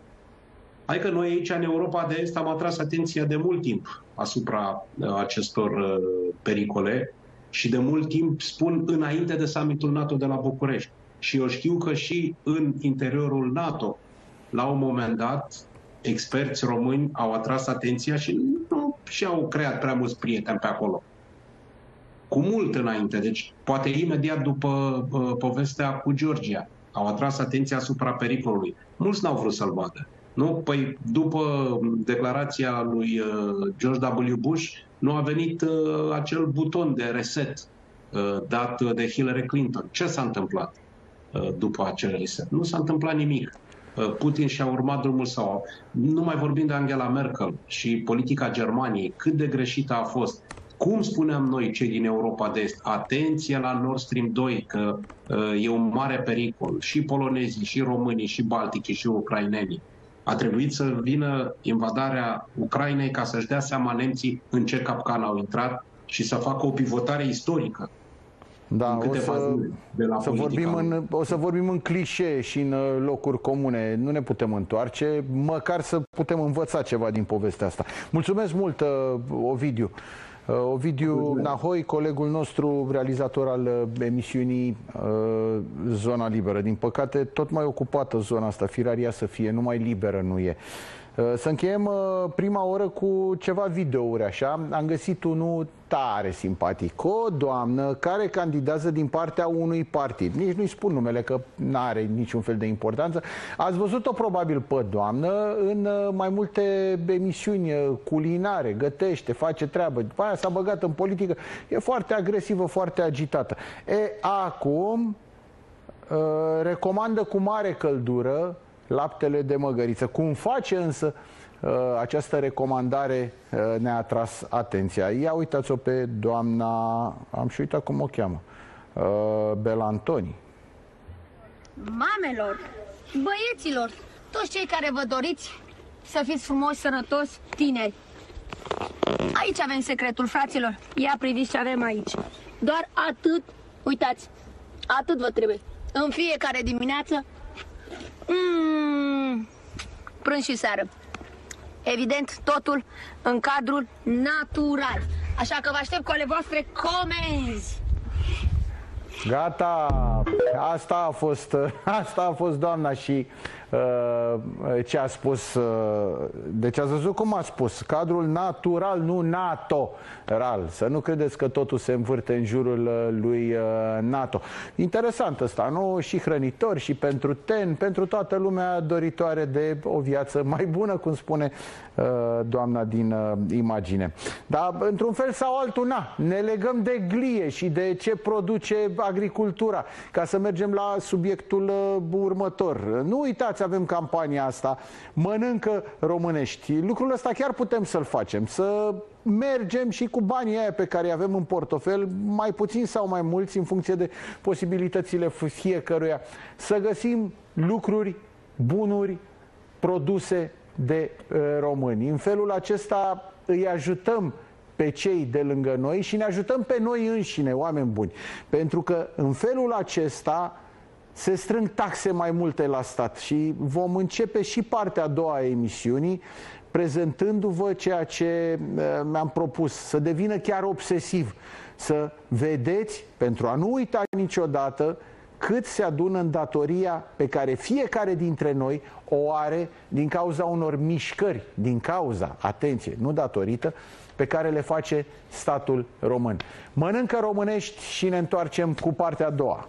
Adică noi aici, în Europa de Est, am atras atenția de mult timp asupra uh, acestor uh, pericole și de mult timp spun înainte de summitul NATO de la București. Și eu știu că și în interiorul NATO, la un moment dat, experți români au atras atenția și nu și-au creat prea mulți prieteni pe acolo. Cu mult înainte, deci poate imediat după uh, povestea cu Georgia, au atras atenția asupra pericolului. Mulți n-au vrut să-l vadă. Nu? Păi după declarația lui uh, George W. Bush, nu a venit uh, acel buton de reset uh, dat de Hillary Clinton. Ce s-a întâmplat uh, după acel reset? Nu s-a întâmplat nimic. Uh, Putin și-a urmat drumul său. Nu mai vorbim de Angela Merkel și politica Germaniei, cât de greșită a fost. Cum spuneam noi, cei din Europa de Est, atenție la Nord Stream doi, că uh, e un mare pericol. Și polonezii, și românii, și balticii, și ucrainenii. A trebuit să vină invadarea Ucrainei ca să-și dea seama nemții în ce capcan au intrat și să facă o pivotare istorică. Da, o să, de la să vorbim în, o să vorbim în clișee și în locuri comune. Nu ne putem întoarce, măcar să putem învăța ceva din povestea asta. Mulțumesc mult, Ovidiu. Ovidiu Nahoi, colegul nostru, realizator al emisiunii Zona Liberă. Din păcate, tot mai ocupată zona asta, firaria să fie, numai liberă nu e. Să încheiem prima oră cu ceva videouri, așa. Am găsit unul tare simpatic. O doamnă care candidează din partea unui partid. Nici nu-i spun numele, că n-are niciun fel de importanță. Ați văzut-o probabil pe doamnă în mai multe emisiuni culinare, gătește, face treabă. După aia s-a băgat în politică. E foarte agresivă, foarte agitată. E, acum recomandă cu mare căldură laptele de măgăriță. Cum face însă această recomandare ne-a atras atenția. Ia uitați-o pe doamna, am și uitat cum o cheamă, Belantoni. Mamelor, băieților, toți cei care vă doriți să fiți frumoși, sănătoși, tineri. Aici avem secretul, fraților. Ia priviți ce avem aici. Doar atât, uitați, atât vă trebuie. În fiecare dimineață Mm, prânz și seară. Evident, totul în cadrul natural. Așa că vă aștept cu ale voastre comenzi. Gata, asta a fost, asta a fost doamna și uh, ce a spus. Uh, deci ați văzut cum a spus, cadrul natural, nu NATO-ral. Să nu credeți că totul se învârte în jurul uh, lui uh, NATO. Interesant ăsta, nu? Și hrănitori, și pentru ten, pentru toată lumea doritoare de o viață mai bună, cum spune uh, doamna din uh, imagine. Dar într-un fel sau altul, na, ne legăm de glie și de ce produce agricultura, ca să mergem la subiectul uh, următor. Nu uitați, avem campania asta, mănâncă românești. Lucrul ăsta chiar putem să-l facem, să mergem și cu banii aia pe care îi avem în portofel, mai puțin sau mai mulți, în funcție de posibilitățile fiecăruia, să găsim lucruri, bunuri, produse de uh, români. În felul acesta îi ajutăm pe cei de lângă noi și ne ajutăm pe noi înșine, oameni buni. Pentru că în felul acesta se strâng taxe mai multe la stat și vom începe și partea a doua a emisiunii prezentându-vă ceea ce mi-am propus, să devină chiar obsesiv, să vedeți, pentru a nu uita niciodată, cât se adună în datoria pe care fiecare dintre noi o are din cauza unor mișcări, din cauza, atenție, nu datorită, pe care le face statul român. Mănâncă românești și ne întoarcem cu partea a doua.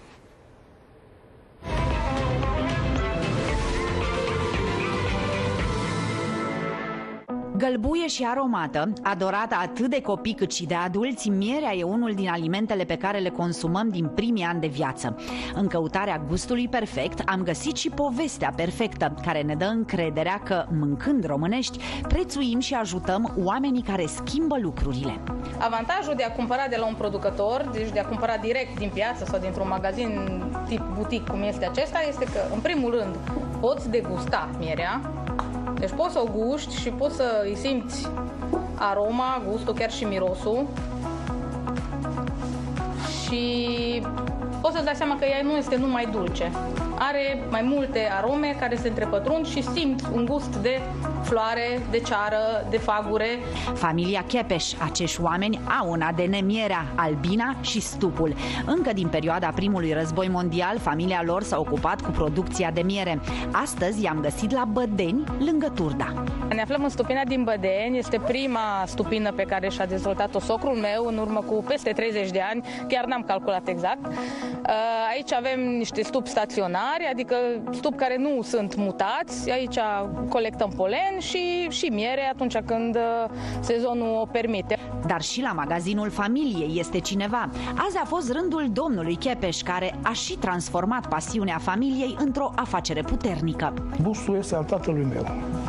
Gălbuie și aromată, adorată atât de copii cât și de adulți, mierea e unul din alimentele pe care le consumăm din primii ani de viață. În căutarea gustului perfect, am găsit și povestea perfectă, care ne dă încrederea că, mâncând românești, prețuim și ajutăm oamenii care schimbă lucrurile. Avantajul de a cumpăra de la un producător, deci de a cumpăra direct din piață sau dintr-un magazin tip butic cum este acesta, este că, în primul rând, poți degusta mierea. Deci poți să o guști și poți să îi simți aroma, gustul, chiar și mirosul. Și poți să-ți dai seama că ea nu este numai dulce. Are mai multe arome care se întrepătrund și simți un gust de floare, de ceară, de fagure. Familia Chepeș, acești oameni au în A D N mierea, albina și stupul. Încă din perioada primului război mondial, familia lor s-a ocupat cu producția de miere. Astăzi i-am găsit la Bădeni, lângă Turda. Ne aflăm în stupina din Bădeni, este prima stupină pe care și-a dezvoltat-o socrul meu în urmă cu peste treizeci de ani, chiar n-am calculat exact. Aici avem niște stupi staționari, adică stupi care nu sunt mutați, aici colectăm polen și, și miere atunci când sezonul o permite. Dar și la magazinul familiei este cineva. Azi a fost rândul domnului Chepeș, care a și transformat pasiunea familiei într-o afacere puternică. Bustul este al tatălui meu.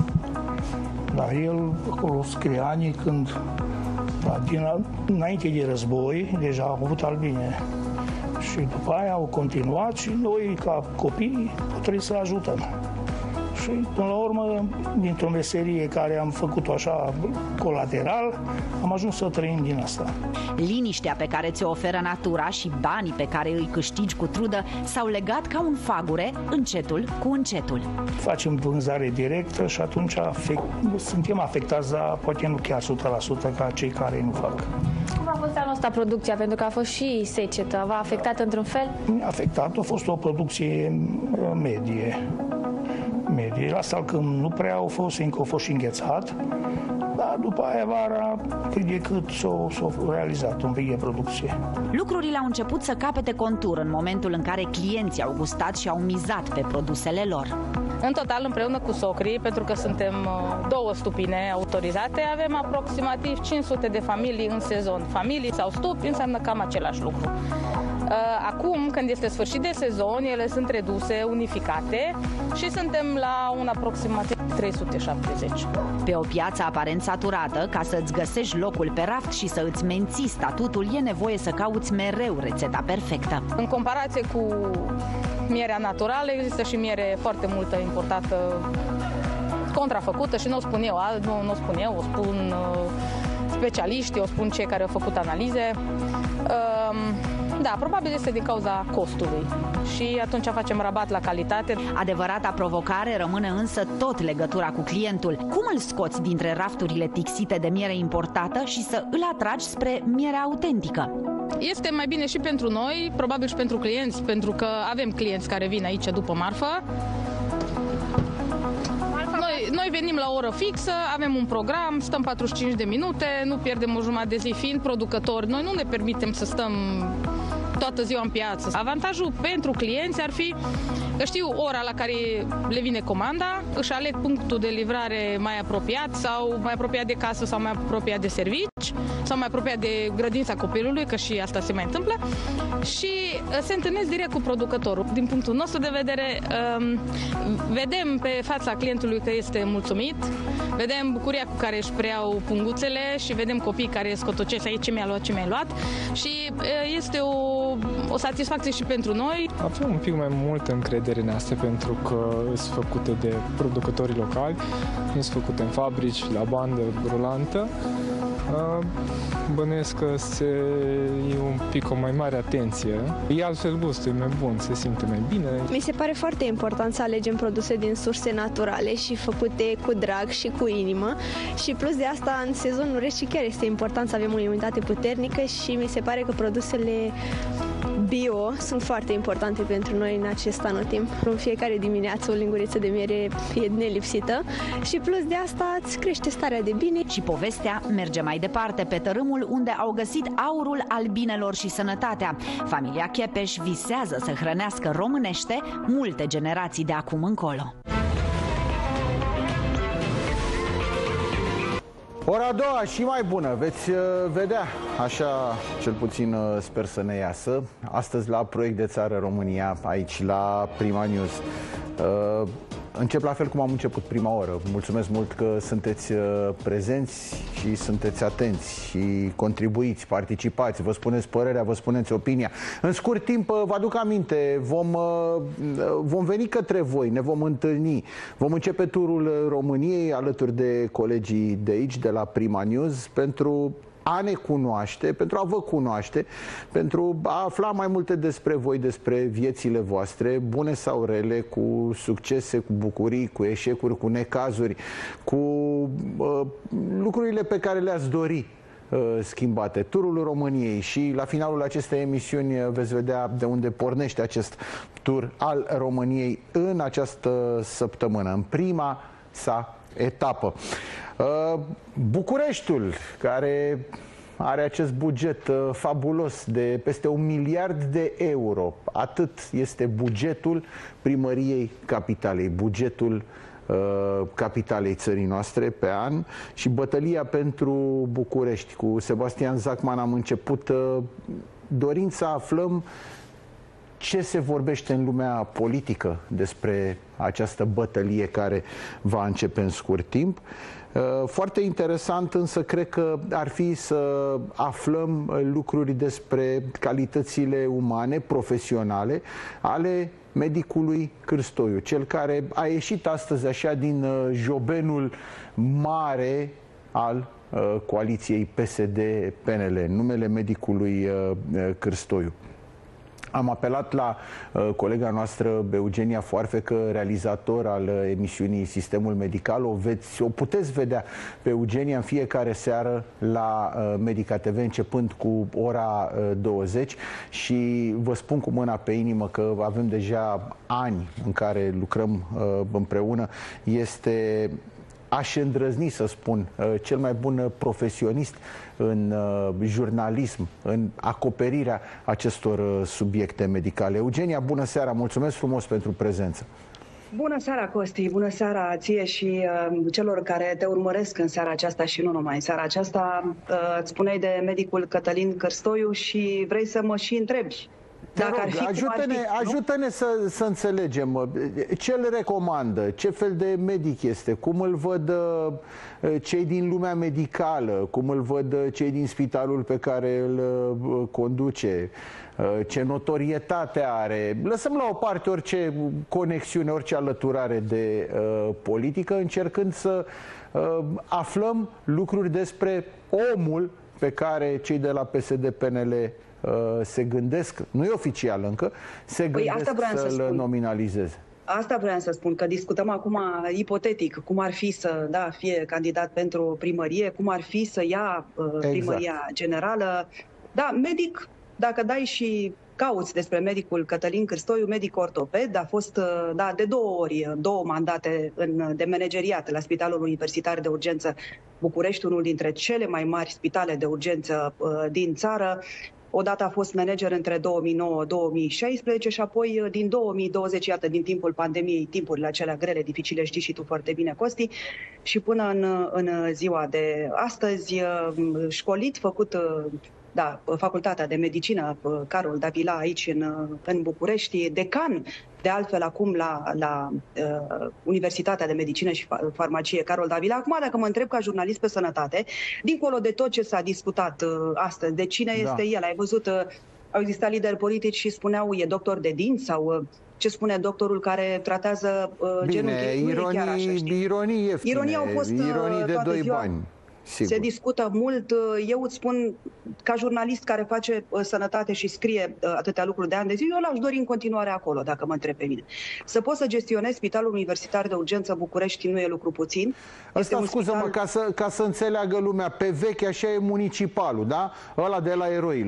Da, el acolo scrie anii când, da, din, înainte de război, deja au avut albine. Și după aia au continuat și noi, ca copii, trebuie să ajutăm. Și până la urmă, dintr-o meserie care am făcut-o așa colateral, am ajuns să trăim din asta. Liniștea pe care ți-o oferă natura și banii pe care îi câștigi cu trudă s-au legat ca un fagure, încetul cu încetul. Facem vânzare directă și atunci afect, suntem afectați, dar poate nu chiar o sută la sută ca cei care nu fac. Cum a fost anul ăsta producția? Pentru că a fost și secetă. V-a afectat într-un fel? A afectat, a fost o producție medie. medie. La salcâm nu prea au fost, încă au fost și înghețat, dar după aia vara, cât de cât s-au realizat un pic de producție. Lucrurile au început să capete contur în momentul în care clienții au gustat și au mizat pe produsele lor. În total, împreună cu socrii, pentru că suntem două stupine autorizate, avem aproximativ cinci sute de familii în sezon. Familii sau stupi înseamnă cam același lucru. Acum, când este sfârșit de sezon, ele sunt reduse, unificate și suntem la un aproximativ trei sute șaptezeci. Pe o piață aparent saturată, ca să-ți găsești locul pe raft și să îți menții statutul, e nevoie să cauți mereu rețeta perfectă. În comparație cu mierea naturală, există și miere foarte multă importată, contrafăcută, și nu o spun eu, nu, nu o spun eu, o spun specialiștii, o spun cei care au făcut analize. Da, probabil este din cauza costului și atunci facem rabat la calitate. Adevărata provocare rămâne însă tot legătura cu clientul. Cum îl scoți dintre rafturile tixite de miere importată și să îl atragi spre miere autentică? Este mai bine și pentru noi, probabil și pentru clienți, pentru că avem clienți care vin aici după marfă. Noi, noi venim la o oră fixă, avem un program, stăm patruzeci și cinci de minute, nu pierdem o jumătate de zi fiind producători. Noi nu ne permitem să stăm toată ziua în piață. Avantajul pentru clienți ar fi că știu ora la care le vine comanda, își aleg punctul de livrare mai apropiat sau mai apropiat de casă sau mai apropiat de servici sau mai apropiat de grădința copilului, că și asta se mai întâmplă, și se întâlnesc direct cu producătorul. Din punctul nostru de vedere, vedem pe fața clientului că este mulțumit, vedem bucuria cu care își preiau punguțele și vedem copii care scotocesc aici ce mi-a luat, ce mi-a luat, și este o, o satisfacție și pentru noi. Avem un pic mai multă încredere în asta pentru că sunt făcute de producătorii locali, nu sunt făcute în fabrici, la bandă rulantă. Bănuiesc că se e un pic o mai mare atenție. E altfel gustul, e mai bun, se simte mai bine. Mi se pare foarte important să alegem produse din surse naturale și făcute cu drag și cu inimă, și plus de asta în sezonul rece chiar este important să avem o imunitate puternică și mi se pare că produsele bio sunt foarte importante pentru noi în acest anotimp. În fiecare dimineață o linguriță de miere e nelipsită și plus de asta îți crește starea de bine. Și povestea merge mai departe pe tărâmul unde au găsit aurul albinelor și sănătatea. Familia Chepeș visează să hrănească românește multe generații de acum încolo. Ora a doua și mai bună, veți vedea, așa cel puțin sper să ne iasă, astăzi la Proiect de Țară România, aici la Prima News. Încep la fel cum am început prima oră. Mulțumesc mult că sunteți prezenți și sunteți atenți și contribuiți, participați, vă spuneți părerea, vă spuneți opinia. În scurt timp, vă aduc aminte, vom, vom veni către voi, ne vom întâlni. Vom începe turul României alături de colegii de aici, de la Prima News, pentru a ne cunoaște, pentru a vă cunoaște, pentru a afla mai multe despre voi, despre viețile voastre, bune sau rele, cu succese, cu bucurii, cu eșecuri, cu necazuri, cu uh, lucrurile pe care le-ați dori uh, schimbate. Turul României și la finalul acestei emisiuni veți vedea de unde pornește acest tur al României în această săptămână, în prima sa etapă. Bucureștiul, care are acest buget fabulos de peste un miliard de euro, atât este bugetul primăriei capitalei, bugetul capitalei țării noastre pe an, și bătălia pentru București. Cu Sebastian Zacman am început dorind să aflăm ce se vorbește în lumea politică despre această bătălie care va începe în scurt timp. Foarte interesant însă cred că ar fi să aflăm lucruri despre calitățile umane, profesionale ale medicului Cârstoiu, cel care a ieșit astăzi așa din jobenul mare al coaliției P S D P N L, numele medicului Cârstoiu. Am apelat la uh, colega noastră Eugenia Foarfecă, realizator al uh, emisiunii Sistemul Medical. O, veți, o puteți vedea pe Eugenia în fiecare seară la uh, Medica T V, începând cu ora uh, douăzeci, și vă spun cu mâna pe inimă că avem deja ani în care lucrăm uh, împreună. Este, aș îndrăzni să spun, cel mai bun profesionist în jurnalism, în acoperirea acestor subiecte medicale. Eugenia, bună seara, mulțumesc frumos pentru prezență. Bună seara, Costi, bună seara ție și uh, celor care te urmăresc în seara aceasta și nu numai în seara aceasta. Uh, îți spuneai de medicul Cătălin Cârstoiu și vrei să mă și întrebi. Ajută-ne ajută-ne să, să înțelegem ce îl recomandă, ce fel de medic este, cum îl văd cei din lumea medicală, cum îl văd cei din spitalul pe care îl conduce, ce notorietate are. Lăsăm la o parte orice conexiune, orice alăturare de uh, politică, încercând să uh, aflăm lucruri despre omul pe care cei de la P S D P N L se gândesc, nu e oficial încă, se gândesc păi să-l nominalizeze. Asta vreau să spun, că discutăm acum ipotetic cum ar fi să da, fie candidat pentru primărie, cum ar fi să ia uh, primăria exact. generală. Da, medic, dacă dai și cauți despre medicul Cătălin Cârstoiu, medic ortoped, a fost da, de două ori, două mandate în, de manageriat la Spitalul Universitar de Urgență București, unul dintre cele mai mari spitale de urgență uh, din țară. Odată a fost manager între două mii nouă - două mii șaisprezece și apoi din două mii douăzeci, iată, din timpul pandemiei, timpurile acelea grele, dificile, știi și tu foarte bine, Costi, și până în, în ziua de astăzi, școlit, făcut da, Facultatea de Medicină Carol Davila aici în, în București, decan, de altfel acum la, la uh, Universitatea de Medicină și Farmacie Carol Davila. Acum, dacă mă întreb ca jurnalist pe sănătate, dincolo de tot ce s-a discutat uh, astăzi, de cine da. este el, ai văzut, uh, au existat lideri politici și spuneau e doctor de dinți sau... Uh, ce spune doctorul care tratează uh, Bine, genunchii? Ironii, chiar așa, ironii ieftine, ironii au fost uh, ironii de doi ziua. bani. Sigur. Se discută mult. Eu îți spun, ca jurnalist care face uh, sănătate și scrie uh, atâtea lucruri de ani de zi, eu l-aș dori în continuare acolo, dacă mă întreb pe mine. Să poți să gestionezi Spitalul Universitar de Urgență București nu e lucru puțin. Asta, scuză-mă, spital... ca, să, ca să înțeleagă lumea, pe vechi așa e municipalul, da? Ăla de la Eroilor.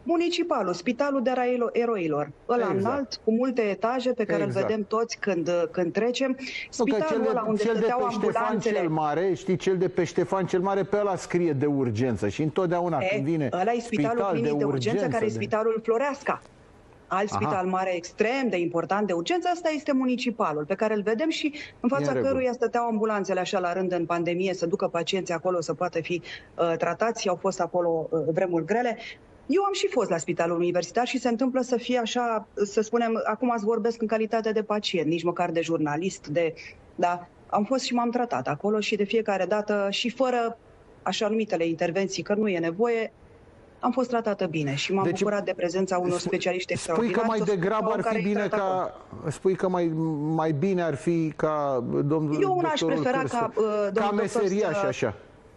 Municipalul, Spitalul de Eroilor, ăla exact. înalt, cu multe etaje pe care exact. îl vedem toți când, când trecem. Spitalul cel ăla unde cel stăteau de pe Ștefan ambulanțele. cel Mare, știi, cel de pe Ștefan cel Mare, pe ăla scrie de urgență și întotdeauna e, când vine ăla e Spitalul spital Clinic de, de urgență, urgență, care e de... Spitalul Floreasca. Alt Aha. spital mare extrem de important de urgență, asta este Municipalul, pe care îl vedem și în fața în căruia stăteau ambulanțele așa la rând în pandemie, să ducă pacienții acolo să poată fi uh, tratați, au fost acolo uh, vremuri grele. Eu am și fost la Spitalul Universitar și se întâmplă să fie așa, să spunem, acum îți vorbesc în calitate de pacient, nici măcar de jurnalist, de, da, am fost și m-am tratat acolo și de fiecare dată și fără așa numitele intervenții, că nu e nevoie, am fost tratată bine și m-am deci, bucurat de prezența unor specialiști extraordinari. Spui că mai degrabă ar fi bine ca, spui că mai, mai bine ar fi ca domnul Eu una aș prefera ca, uh, ca meseria și așa.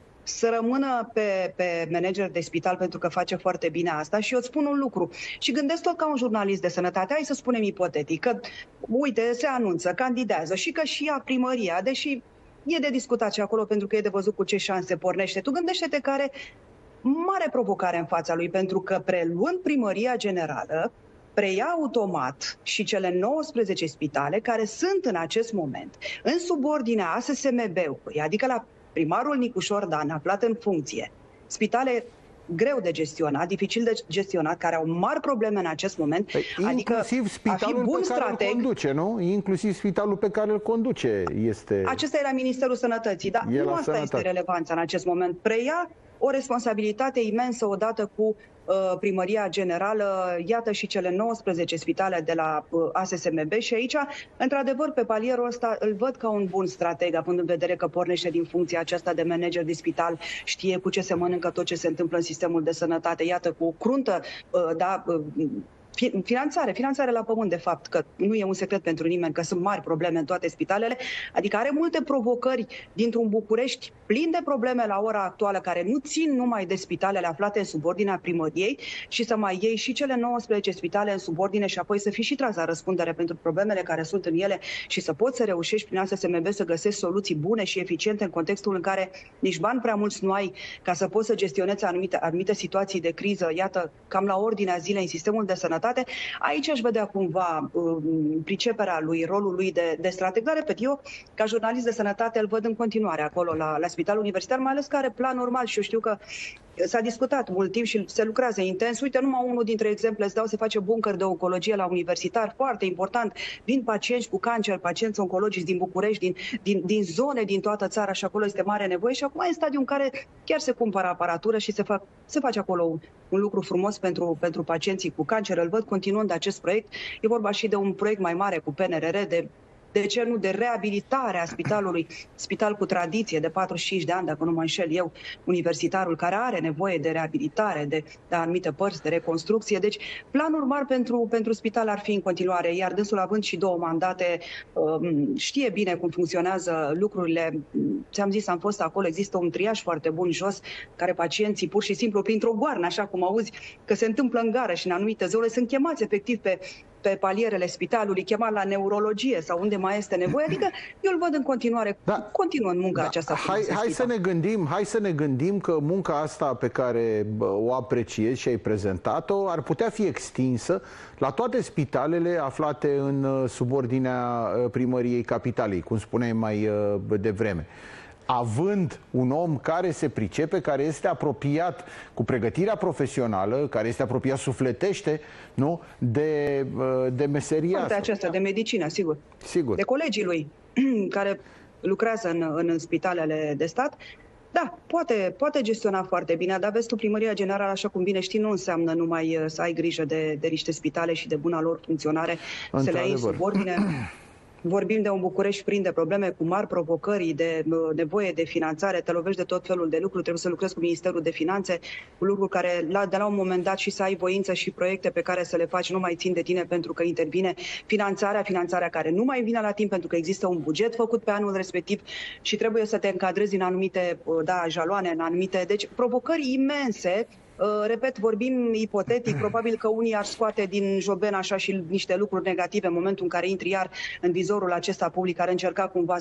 Să rămână pe, pe manager de spital, pentru că face foarte bine asta. Și eu îți spun un lucru și gândesc tot ca un jurnalist de sănătate. Hai să spunem ipotetic că, uite, se anunță, candidează și că și ia primăria, deși e de discutat și acolo pentru că e de văzut cu ce șanse pornește. Tu gândește-te care mare provocare în fața lui, pentru că preluând primăria generală, preia automat și cele nouăsprezece spitale care sunt în acest moment în subordinea A S S M B-ului, adică la primarul Nicușor Dan, aflat în funcție. Spitale greu de gestionat, dificil de gestionat, care au mari probleme în acest moment. Păi, adică inclusiv spitalul bun pe care strateg, îl conduce, nu? Inclusiv spitalul pe care îl conduce este... Acesta era Ministerul Sănătății, dar nu asta sănătate. Este relevanța în acest moment. Preia o responsabilitate imensă odată cu uh, primăria generală, iată și cele nouăsprezece spitale de la uh, A S S M B și aici, într-adevăr, pe palierul ăsta îl văd ca un bun strateg, având în vedere că pornește din funcția aceasta de manager de spital, știe cu ce se mănâncă tot ce se întâmplă în sistemul de sănătate, iată, cu o cruntă, uh, da, uh, finanțare, finanțare la pământ, de fapt, că nu e un secret pentru nimeni că sunt mari probleme în toate spitalele, adică are multe provocări dintr-un București plin de probleme la ora actuală, care nu țin numai de spitalele aflate în subordinea primăriei, și să mai iei și cele nouăsprezece spitale în subordine și apoi să fii și tras la răspundere pentru problemele care sunt în ele și să poți să reușești prin A S S M B să găsești soluții bune și eficiente în contextul în care nici bani prea mulți nu ai ca să poți să gestionezi anumite, anumite situații de criză, iată, cam la ordinea zilei în sistemul de sănătate. Aici aș vedea cumva uh, priceperea lui, rolul lui de, de strateg. Dar, repet, eu, ca jurnalist de sănătate, îl văd în continuare acolo la, la Spitalul Universitar, mai ales că are plan normal și eu știu că s-a discutat mult timp și se lucrează intens. Uite, numai unul dintre exemple, îți dau, se face bunker de oncologie la Universitar, foarte important. Vin pacienți cu cancer, pacienți oncologici din București, din, din, din zone din toată țara și acolo este mare nevoie și acum e în stadiul în care chiar se cumpără aparatură și se, fac, se face acolo un, un lucru frumos pentru, pentru pacienții cu cancer. Îl văd continuând acest proiect. E vorba și de un proiect mai mare cu P N R R, de de ce nu, de reabilitare a spitalului, spital cu tradiție de patruzeci și cinci de ani, dacă nu mă înșel eu, universitarul, care are nevoie de reabilitare, de, de anumite părți, de reconstrucție. Deci, planul mare pentru, pentru spital ar fi în continuare, iar dânsul, având și două mandate, știe bine cum funcționează lucrurile. Ți-am zis, am fost acolo, există un triaj foarte bun jos, care pacienții, pur și simplu, printr-o goarnă, așa cum auzi, că se întâmplă în gară și în anumite zone, sunt chemați efectiv pe pe palierele spitalului, chemat la neurologie sau unde mai este nevoie, adică eu îl văd în continuare, da, continuă în munca da, aceasta. Hai, hai să ne gândim, hai să ne gândim că munca asta pe care o apreciezi și ai prezentat-o ar putea fi extinsă la toate spitalele aflate în subordinea primăriei capitalei, cum spuneai mai devreme. Având un om care se pricepe, care este apropiat cu pregătirea profesională, care este apropiat sufletește, nu, de, de meseria asta. De aceasta, de medicină, sigur. Sigur. De colegii lui care lucrează în, în spitalele de stat. Da, poate, poate gestiona foarte bine, dar vezi tu, primăria generală, așa cum bine știi, nu înseamnă numai să ai grijă de, de niște spitale și de buna lor funcționare, să le ai în subordine. Vorbim de un București plin de probleme, cu mari provocări, de nevoie de finanțare, te lovești de tot felul de lucruri, trebuie să lucrezi cu Ministerul de Finanțe, cu lucruri care la, de la un moment dat și să ai voință și proiecte pe care să le faci nu mai țin de tine pentru că intervine finanțarea, finanțarea care nu mai vine la timp pentru că există un buget făcut pe anul respectiv și trebuie să te încadrezi în anumite, da, jaloane, în anumite, deci provocări imense. Repet, vorbim ipotetic, probabil că unii ar scoate din joben așa și niște lucruri negative în momentul în care intri iar în vizorul acesta public, care încerca cumva să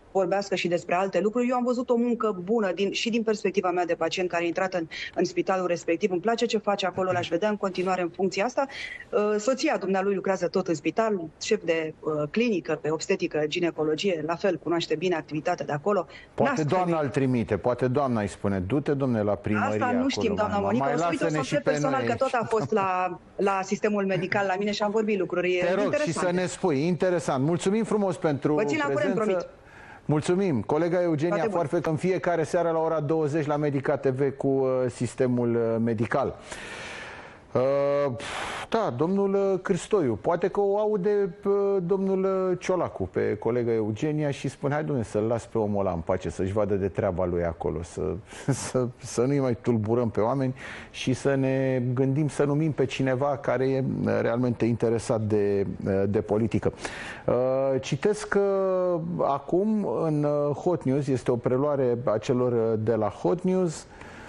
vorbească și despre alte lucruri. Eu am văzut o muncă bună din, și din perspectiva mea de pacient care a intrat în, în spitalul respectiv. Îmi place ce face acolo, l-aș vedea în continuare în funcția asta. Soția dumnealui lucrează tot în spital, șef de uh, clinică pe obstetică, ginecologie, la fel, cunoaște bine activitatea de acolo. Poate doamna îl trimite, poate doamna îi spune, du-te, domne, la primărie. Asta nu acolo, știm, doamna Monica. mai o să uite, o să și pe personal, noi. că tot a fost la, la sistemul medical la mine și am vorbit lucruri Te rog interesante. și să ne spui, interesant. Mulțumim frumos pentru Vă țin la curent, prezență. promit. Mulțumim. Colega Eugenia Foarfec în fiecare seară la ora douăzeci la Medica T V cu uh, sistemul uh, medical. Uh, da, domnul Cristoiu, poate că o aude uh, domnul Ciolacu pe colega Eugenia și spune, hai domnule, să-l las pe omul ăla în pace, să-și vadă de treaba lui acolo, să, să, să nu-i mai tulburăm pe oameni și să ne gândim să numim pe cineva care e realmente interesat de, de politică. Uh, citesc uh, acum în Hot News, este o preluare a celor de la Hot News,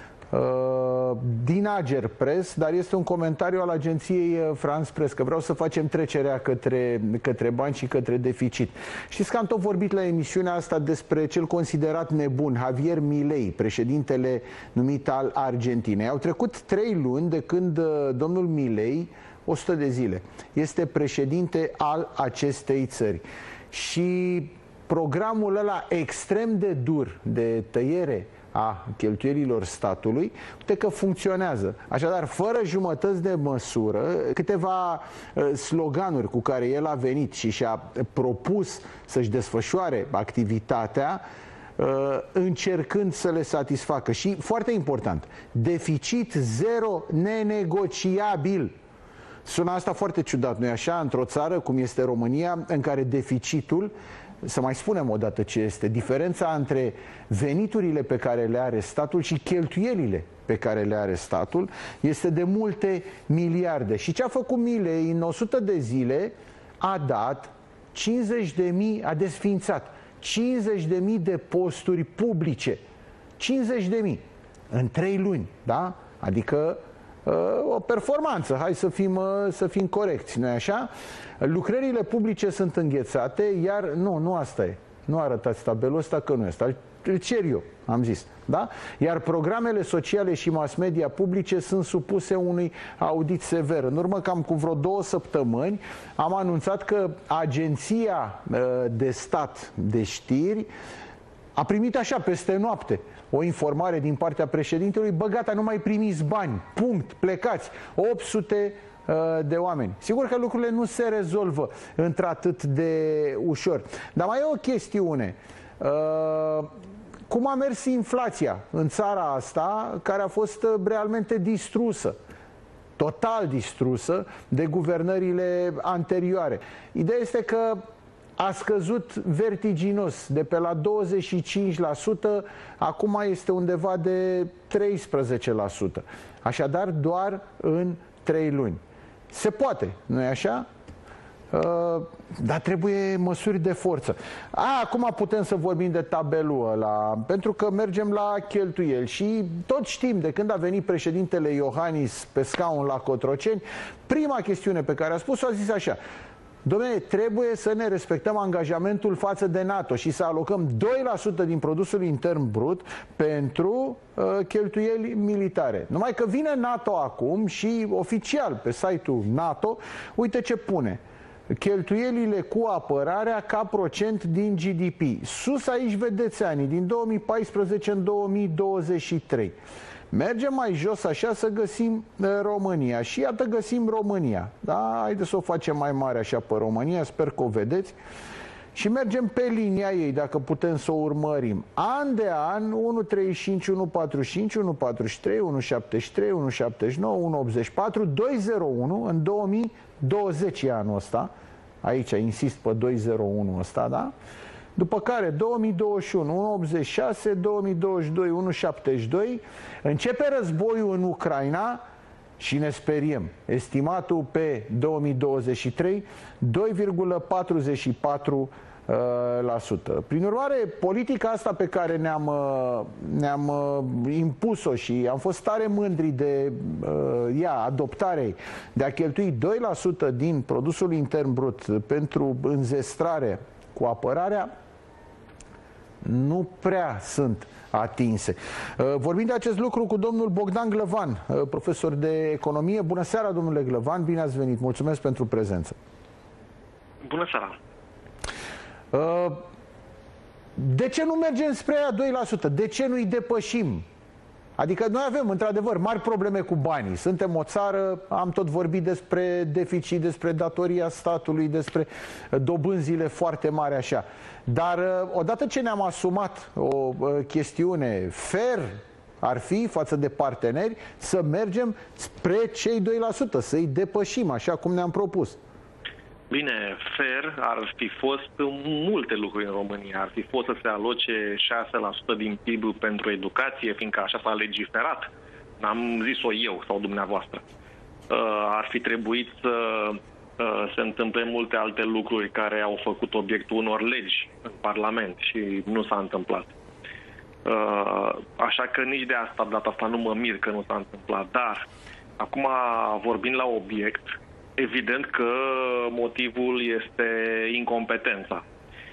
din Ager Press, dar este un comentariu al agenției France Press, că vreau să facem trecerea către, către bani și către deficit. Știți că am tot vorbit la emisiunea asta despre cel considerat nebun, Javier Milei, președintele numit al Argentinei. Au trecut trei luni de când domnul Milei, o sută de zile, este președinte al acestei țări. Și programul ăla extrem de dur de tăiere a cheltuielilor statului, uite că funcționează. Așadar, fără jumătăți de măsură, câteva uh, sloganuri cu care el a venit și și-a propus să-și desfășoare activitatea, uh, încercând să le satisfacă. Și, foarte important, deficit zero nenegociabil. Sună asta foarte ciudat, nu-i așa? Într-o țară cum este România, în care deficitul, să mai spunem o dată ce este, diferența între veniturile pe care le are statul și cheltuielile pe care le are statul este de multe miliarde. Și ce a făcut Milei în o sută de zile? A dat cincizeci de mii, a desființat cincizeci de mii de posturi publice. cincizeci de mii în trei luni, da? Adică o performanță, hai să fim, să fim corecți, nu-i așa? Lucrările publice sunt înghețate, iar nu, nu asta e. Nu arătați tabelul ăsta, că nu este. Îl cer eu, am zis. Da? Iar programele sociale și mass media publice sunt supuse unui audit sever. În urmă cam cu vreo două săptămâni am anunțat că Agenția de Stat de Știri a primit așa peste noapte o informare din partea președintelui: bă, gata, nu mai primiți bani, punct, plecați. opt sute de oameni. Sigur că lucrurile nu se rezolvă într-atât de ușor. Dar mai e o chestiune. Cum a mers inflația în țara asta, care a fost realmente distrusă, total distrusă de guvernările anterioare? Ideea este că a scăzut vertiginos, de pe la douăzeci și cinci la sută, acum este undeva de treisprezece la sută. Așadar, doar în trei luni. Se poate, nu-i așa? Uh, dar trebuie măsuri de forță. A, acum putem să vorbim de tabelul ăla, pentru că mergem la cheltuieli și tot știm, de când a venit președintele Iohannis pe scaun la Cotroceni, prima chestiune pe care a spus-o a zis așa: dom'le, trebuie să ne respectăm angajamentul față de NATO și să alocăm doi la sută din produsul intern brut pentru uh, cheltuieli militare. Numai că vine NATO acum și oficial pe site-ul NATO, uite ce pune: cheltuielile cu apărarea ca procent din G D P. Sus aici vedeți anii, din două mii paisprezece în două mii douăzeci și trei. Mergem mai jos așa să găsim România și iată găsim România. Da, haideți să o facem mai mare așa pe România, sper că o vedeți. Și mergem pe linia ei, dacă putem să o urmărim. An de an, unu virgulă treizeci și cinci, unu virgulă patruzeci și cinci, unu virgulă patruzeci și trei, unu virgulă șaptezeci și trei, unu virgulă șaptezeci și nouă, unu virgulă optzeci și patru, doi virgulă zero unu în două mii douăzeci e anul ăsta. Aici insist pe doi virgulă zero unu ăsta, da? După care două mii douăzeci și unu, unu virgulă optzeci și șase, două mii douăzeci și doi, unu virgulă șaptezeci și doi, începe războiul în Ucraina și ne speriem. Estimatul pe două mii douăzeci și trei, doi virgulă patruzeci și patru la sută. Prin urmare, politica asta pe care ne-am ne-am impus-o și am fost tare mândri de ea, adoptarea, de a cheltui doi la sută din produsul intern brut pentru înzestrare cu apărarea, nu prea sunt atinse. Vorbim de acest lucru cu domnul Bogdan Glăvan, profesor de economie. Bună seara, domnule Glăvan, bine ați venit. Mulțumesc pentru prezență. Bună seara. De ce nu mergem spre aia doi la sută? De ce nu-i depășim? Adică noi avem, într-adevăr, mari probleme cu banii. Suntem o țară, am tot vorbit despre deficit, despre datoria statului, despre dobânzile foarte mari așa. Dar odată ce ne-am asumat o chestiune fair, ar fi față de parteneri, să mergem spre cei doi la sută, să-i depășim, așa cum ne-am propus. Bine, fair ar fi fost multe lucruri în România. Ar fi fost să se aloce șase la sută din P I B pentru educație, fiindcă așa s-a legiferat. N-am zis-o eu sau dumneavoastră. Ar fi trebuit să se întâmple multe alte lucruri care au făcut obiectul unor legi în Parlament și nu s-a întâmplat. Așa că nici de asta, data asta nu mă mir că nu s-a întâmplat. Dar, acum vorbind la obiect, evident că motivul este incompetența.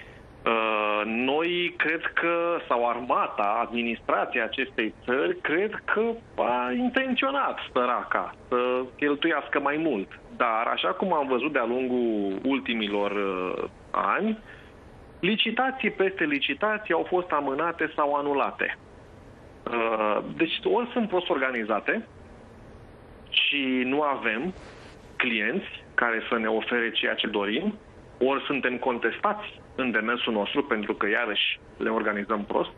Noi cred că, sau armata, administrația acestei țări, cred că a intenționat săraca să cheltuiască mai mult. Dar, așa cum am văzut de-a lungul ultimilor ani, licitații peste licitații au fost amânate sau anulate. Deci ori sunt prost organizate și nu avem clienți care să ne ofere ceea ce dorim, ori suntem contestați în demersul nostru pentru că iarăși le organizăm prost,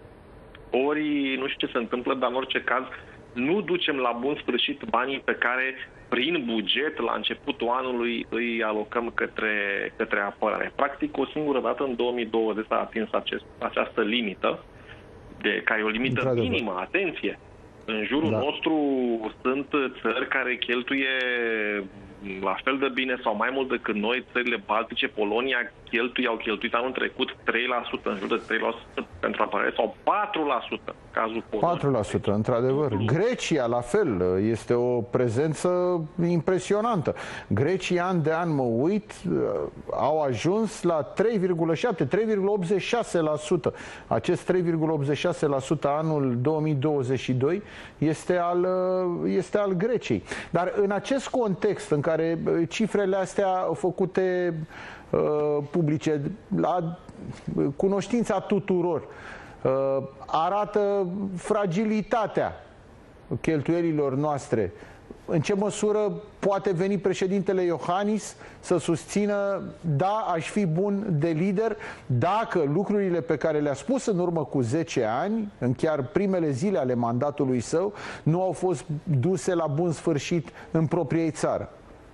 ori nu știu ce se întâmplă, dar în orice caz nu ducem la bun sfârșit banii pe care prin buget la începutul anului îi alocăm către, către apărare. Practic o singură dată în două mii douăzeci s-a atins acest, această limită, de, care e o limită minimă, atenție. În jurul da. nostru sunt țări care cheltuie la fel de bine sau mai mult decât noi, țările baltice, Polonia cheltuie, au cheltuit anul trecut trei la sută, în jur de trei la sută pentru apărare, sau patru la sută, cazul Poloniei. patru la sută, într-adevăr. Grecia, la fel, este o prezență impresionantă. Grecia, an de an, mă uit, au ajuns la trei virgulă șapte, trei virgulă optzeci și șase la sută. Acest trei virgulă optzeci și șase la sută anul două mii douăzeci și doi este al, este al Greciei. Dar în acest context în care cifrele astea făcute uh, publice la cunoștința tuturor uh, arată fragilitatea cheltuielilor noastre, în ce măsură poate veni președintele Iohannis să susțină, da, aș fi bun de lider dacă lucrurile pe care le-a spus în urmă cu zece ani, în chiar primele zile ale mandatului său, nu au fost duse la bun sfârșit în propria țară?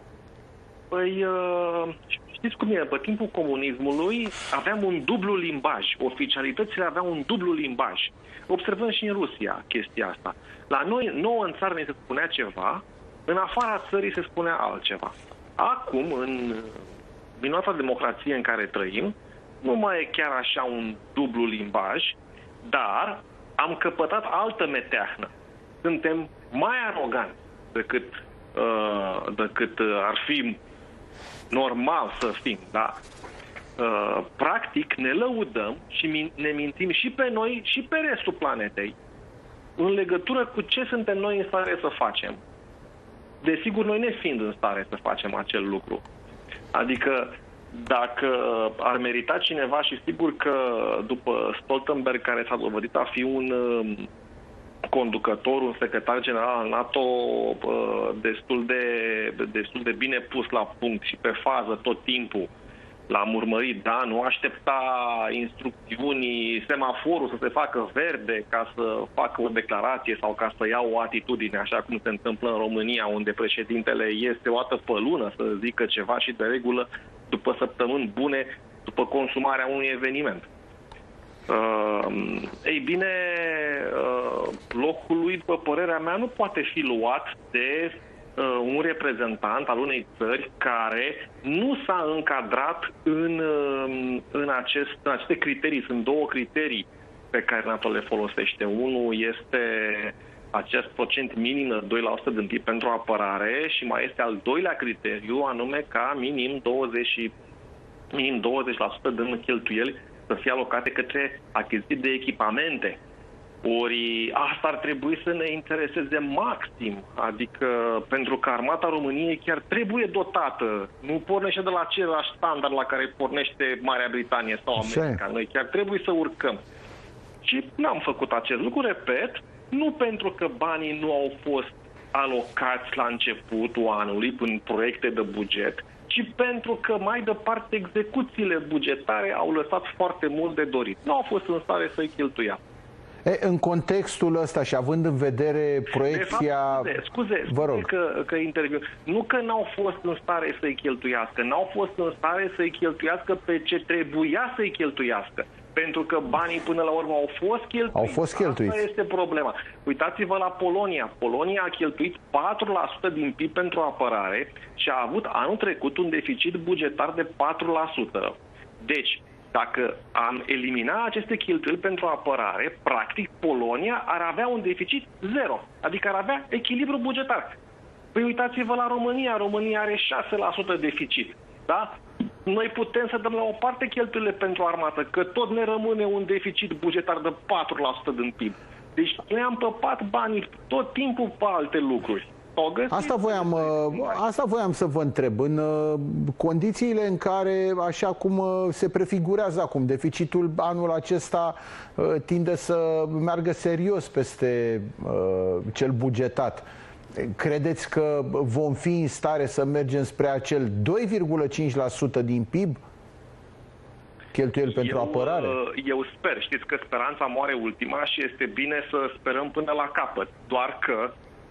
Păi, știți cum e, pe timpul comunismului aveam un dublu limbaj. Oficialitățile aveau un dublu limbaj. Observăm și în Rusia chestia asta. La noi, nouă în țară ne se spunea ceva, în afara țării se spunea altceva. Acum, în minunata democrație în care trăim, nu mai e chiar așa un dublu limbaj, dar am căpătat altă meteahnă. Suntem mai aroganți decât, uh, decât ar fi normal să fim, da? Uh, practic ne lăudăm și ne mințim și pe noi și pe restul planetei în legătură cu ce suntem noi în stare să facem. Desigur, noi ne fiind în stare să facem acel lucru. Adică, dacă ar merita cineva, și sigur că după Stoltenberg, care s-a dovedit a fi un uh, conducător, un secretar general al NATO uh, destul de, destul de bine pus la punct și pe fază tot timpul, l-am urmărit, da, nu aștepta instrucțiunii, semaforul să se facă verde ca să facă o declarație sau ca să ia o atitudine, așa cum se întâmplă în România, unde președintele este o dată pe lună să zică ceva și de regulă după săptămâni bune, după consumarea unui eveniment. Uh, ei bine, uh, locul lui, după părerea mea, nu poate fi luat de uh, un reprezentant al unei țări care nu s-a încadrat în, uh, în, acest, în aceste criterii. Sunt două criterii pe care NATO le folosește. Unul este acest procent minim de doi la sută din P I B pentru apărare și mai este al doilea criteriu, anume ca minim douăzeci, minim douăzeci la sută din cheltuieli să fie alocate către achiziții de echipamente. Ori asta ar trebui să ne intereseze maxim, adică pentru că Armata României chiar trebuie dotată, nu pornește de la același standard la care pornește Marea Britanie sau America. Noi chiar trebuie să urcăm. Și n-am făcut acest lucru, repet, nu pentru că banii nu au fost alocați la începutul anului prin proiecte de buget, ci pentru că mai departe execuțiile bugetare au lăsat foarte mult de dorit. Nu au fost în stare să-i cheltuia. E, în contextul ăsta și având în vedere proiecția... De fapt, scuze, scuze, Vă rog. scuze că, că interviu. Nu că n-au fost în stare să-i cheltuiască, n-au fost în stare să-i cheltuiască pe ce trebuia să-i cheltuiască. Pentru că banii până la urmă au fost cheltuiți. Au fost cheltuiți. Asta este problema. Uitați-vă la Polonia. Polonia a cheltuit patru la sută din P I B pentru apărare și a avut anul trecut un deficit bugetar de patru la sută. Deci, dacă am eliminat aceste cheltuieli pentru apărare, practic Polonia ar avea un deficit zero. Adică ar avea echilibru bugetar. Păi uitați-vă la România. România are șase la sută deficit. Da? Noi putem să dăm la o parte cheltuielile pentru armată, că tot ne rămâne un deficit bugetar de patru la sută din P I B. Deci ne-am păpat banii tot timpul pe alte lucruri. Asta voiam, asta voiam să vă întreb. În condițiile în care, așa cum se prefigurează acum, deficitul anul acesta tinde să meargă serios peste cel bugetat. Credeți că vom fi în stare să mergem spre acel doi virgulă cinci la sută din P I B? Cheltuieli pentru eu, apărare? Eu sper. Știți că speranța moare ultima și este bine să sperăm până la capăt. Doar că,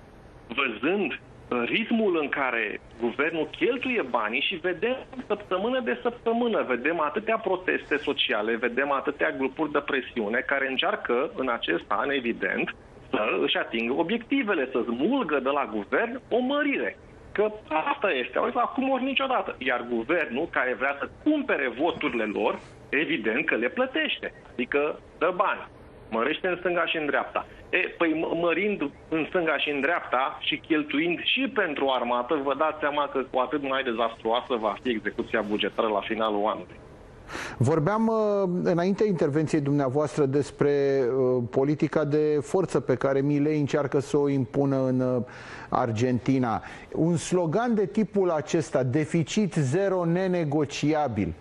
văzând ritmul în care guvernul cheltuie banii și vedem săptămână de săptămână, vedem atâtea proteste sociale, vedem atâtea grupuri de presiune care încearcă în acest an, evident, să își atingă obiectivele, să smulgă de la guvern o mărire. Că asta este, acum ori niciodată. Iar guvernul care vrea să cumpere voturile lor, evident că le plătește. Adică dă bani. Mărește în stânga și în dreapta. E, păi mărind în stânga și în dreapta și cheltuind și pentru armată, vă dați seama că cu atât mai dezastruoasă va fi execuția bugetară la finalul anului. Vorbeam înaintea intervenției dumneavoastră despre politica de forță pe care Milei încearcă să o impună în Argentina. Un slogan de tipul acesta, deficit zero nenegociabil,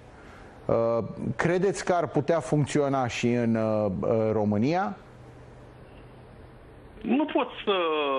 credeți că ar putea funcționa și în România? Nu pot să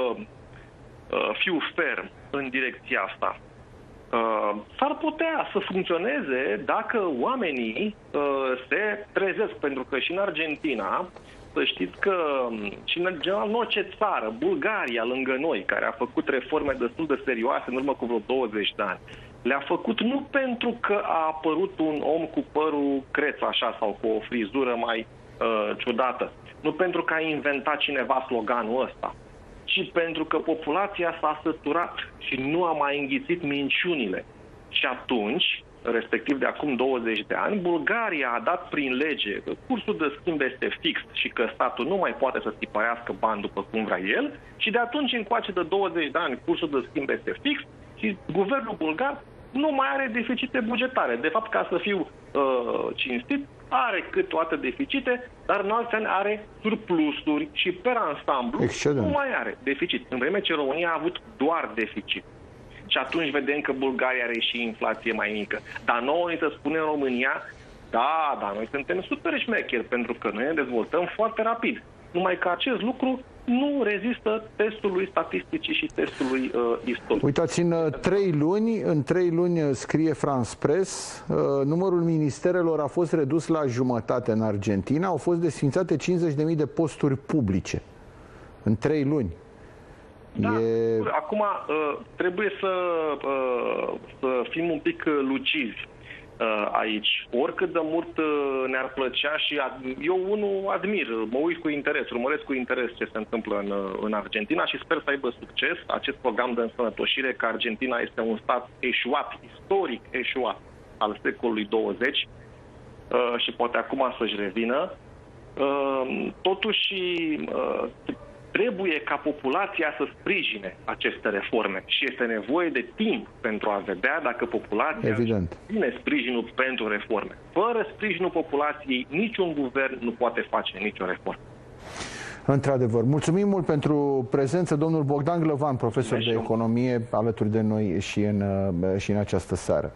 fiu ferm în direcția asta. Uh, s-ar putea să funcționeze dacă oamenii uh, se trezesc, pentru că și în Argentina, să știți că și în general în orice țară, Bulgaria lângă noi, care a făcut reforme destul de serioase în urmă cu vreo douăzeci de ani, le-a făcut nu pentru că a apărut un om cu părul creț așa sau cu o frizură mai uh, ciudată, nu pentru că a inventat cineva sloganul ăsta, ci pentru că populația s-a săturat și nu a mai înghițit minciunile. Și atunci, respectiv de acum douăzeci de ani, Bulgaria a dat prin lege că cursul de schimb este fix și că statul nu mai poate să tipărească bani după cum vrea el, și de atunci încoace de douăzeci de ani cursul de schimb este fix și guvernul bulgar nu mai are deficite bugetare. De fapt, ca să fiu uh, cinstit, are câteodată deficite, dar în alți ani are surplusuri și per ansamblu Excelent. Nu mai are deficit. În vreme ce România a avut doar deficit. Și atunci vedem că Bulgaria are și inflație mai mică. Dar nouă ni se spune în România, da, dar noi suntem super șmecheri pentru că noi ne dezvoltăm foarte rapid. Numai că acest lucru nu rezistă testului statisticii și testului uh, istoric. Uitați, în trei luni, în trei luni, scrie France Press, uh, numărul ministerelor a fost redus la jumătate în Argentina, au fost desfințate cincizeci de mii de posturi publice. În trei luni. Da, e... acum uh, trebuie să, uh, să fim un pic lucizi aici. Oricât de mult ne-ar plăcea și eu unul admir, mă uit cu interes, urmăresc cu interes ce se întâmplă în, în Argentina și sper să aibă succes acest program de însănătoșire, că Argentina este un stat eșuat, istoric eșuat al secolului douăzeci și poate acum să-și revină. Totuși, trebuie ca populația să sprijine aceste reforme și este nevoie de timp pentru a vedea dacă populația Evident. ține sprijinul pentru reforme. Fără sprijinul populației, niciun guvern nu poate face nicio reformă. Într-adevăr. Mulțumim mult pentru prezență, domnul Bogdan Glăvan, profesor de economie, alături de noi și în, și în această seară.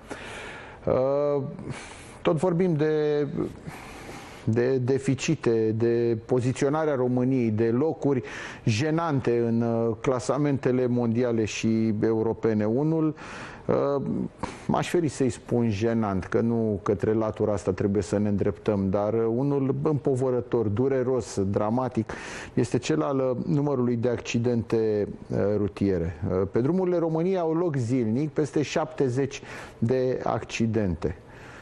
Tot vorbim de, de deficite, de poziționarea României, de locuri jenante în clasamentele mondiale și europene. Unul, m-aș feri să-i spun jenant, că nu către latura asta trebuie să ne îndreptăm, dar unul împovărător, dureros, dramatic, este cel al numărului de accidente rutiere. Pe drumurile României au loc zilnic peste șaptezeci de accidente.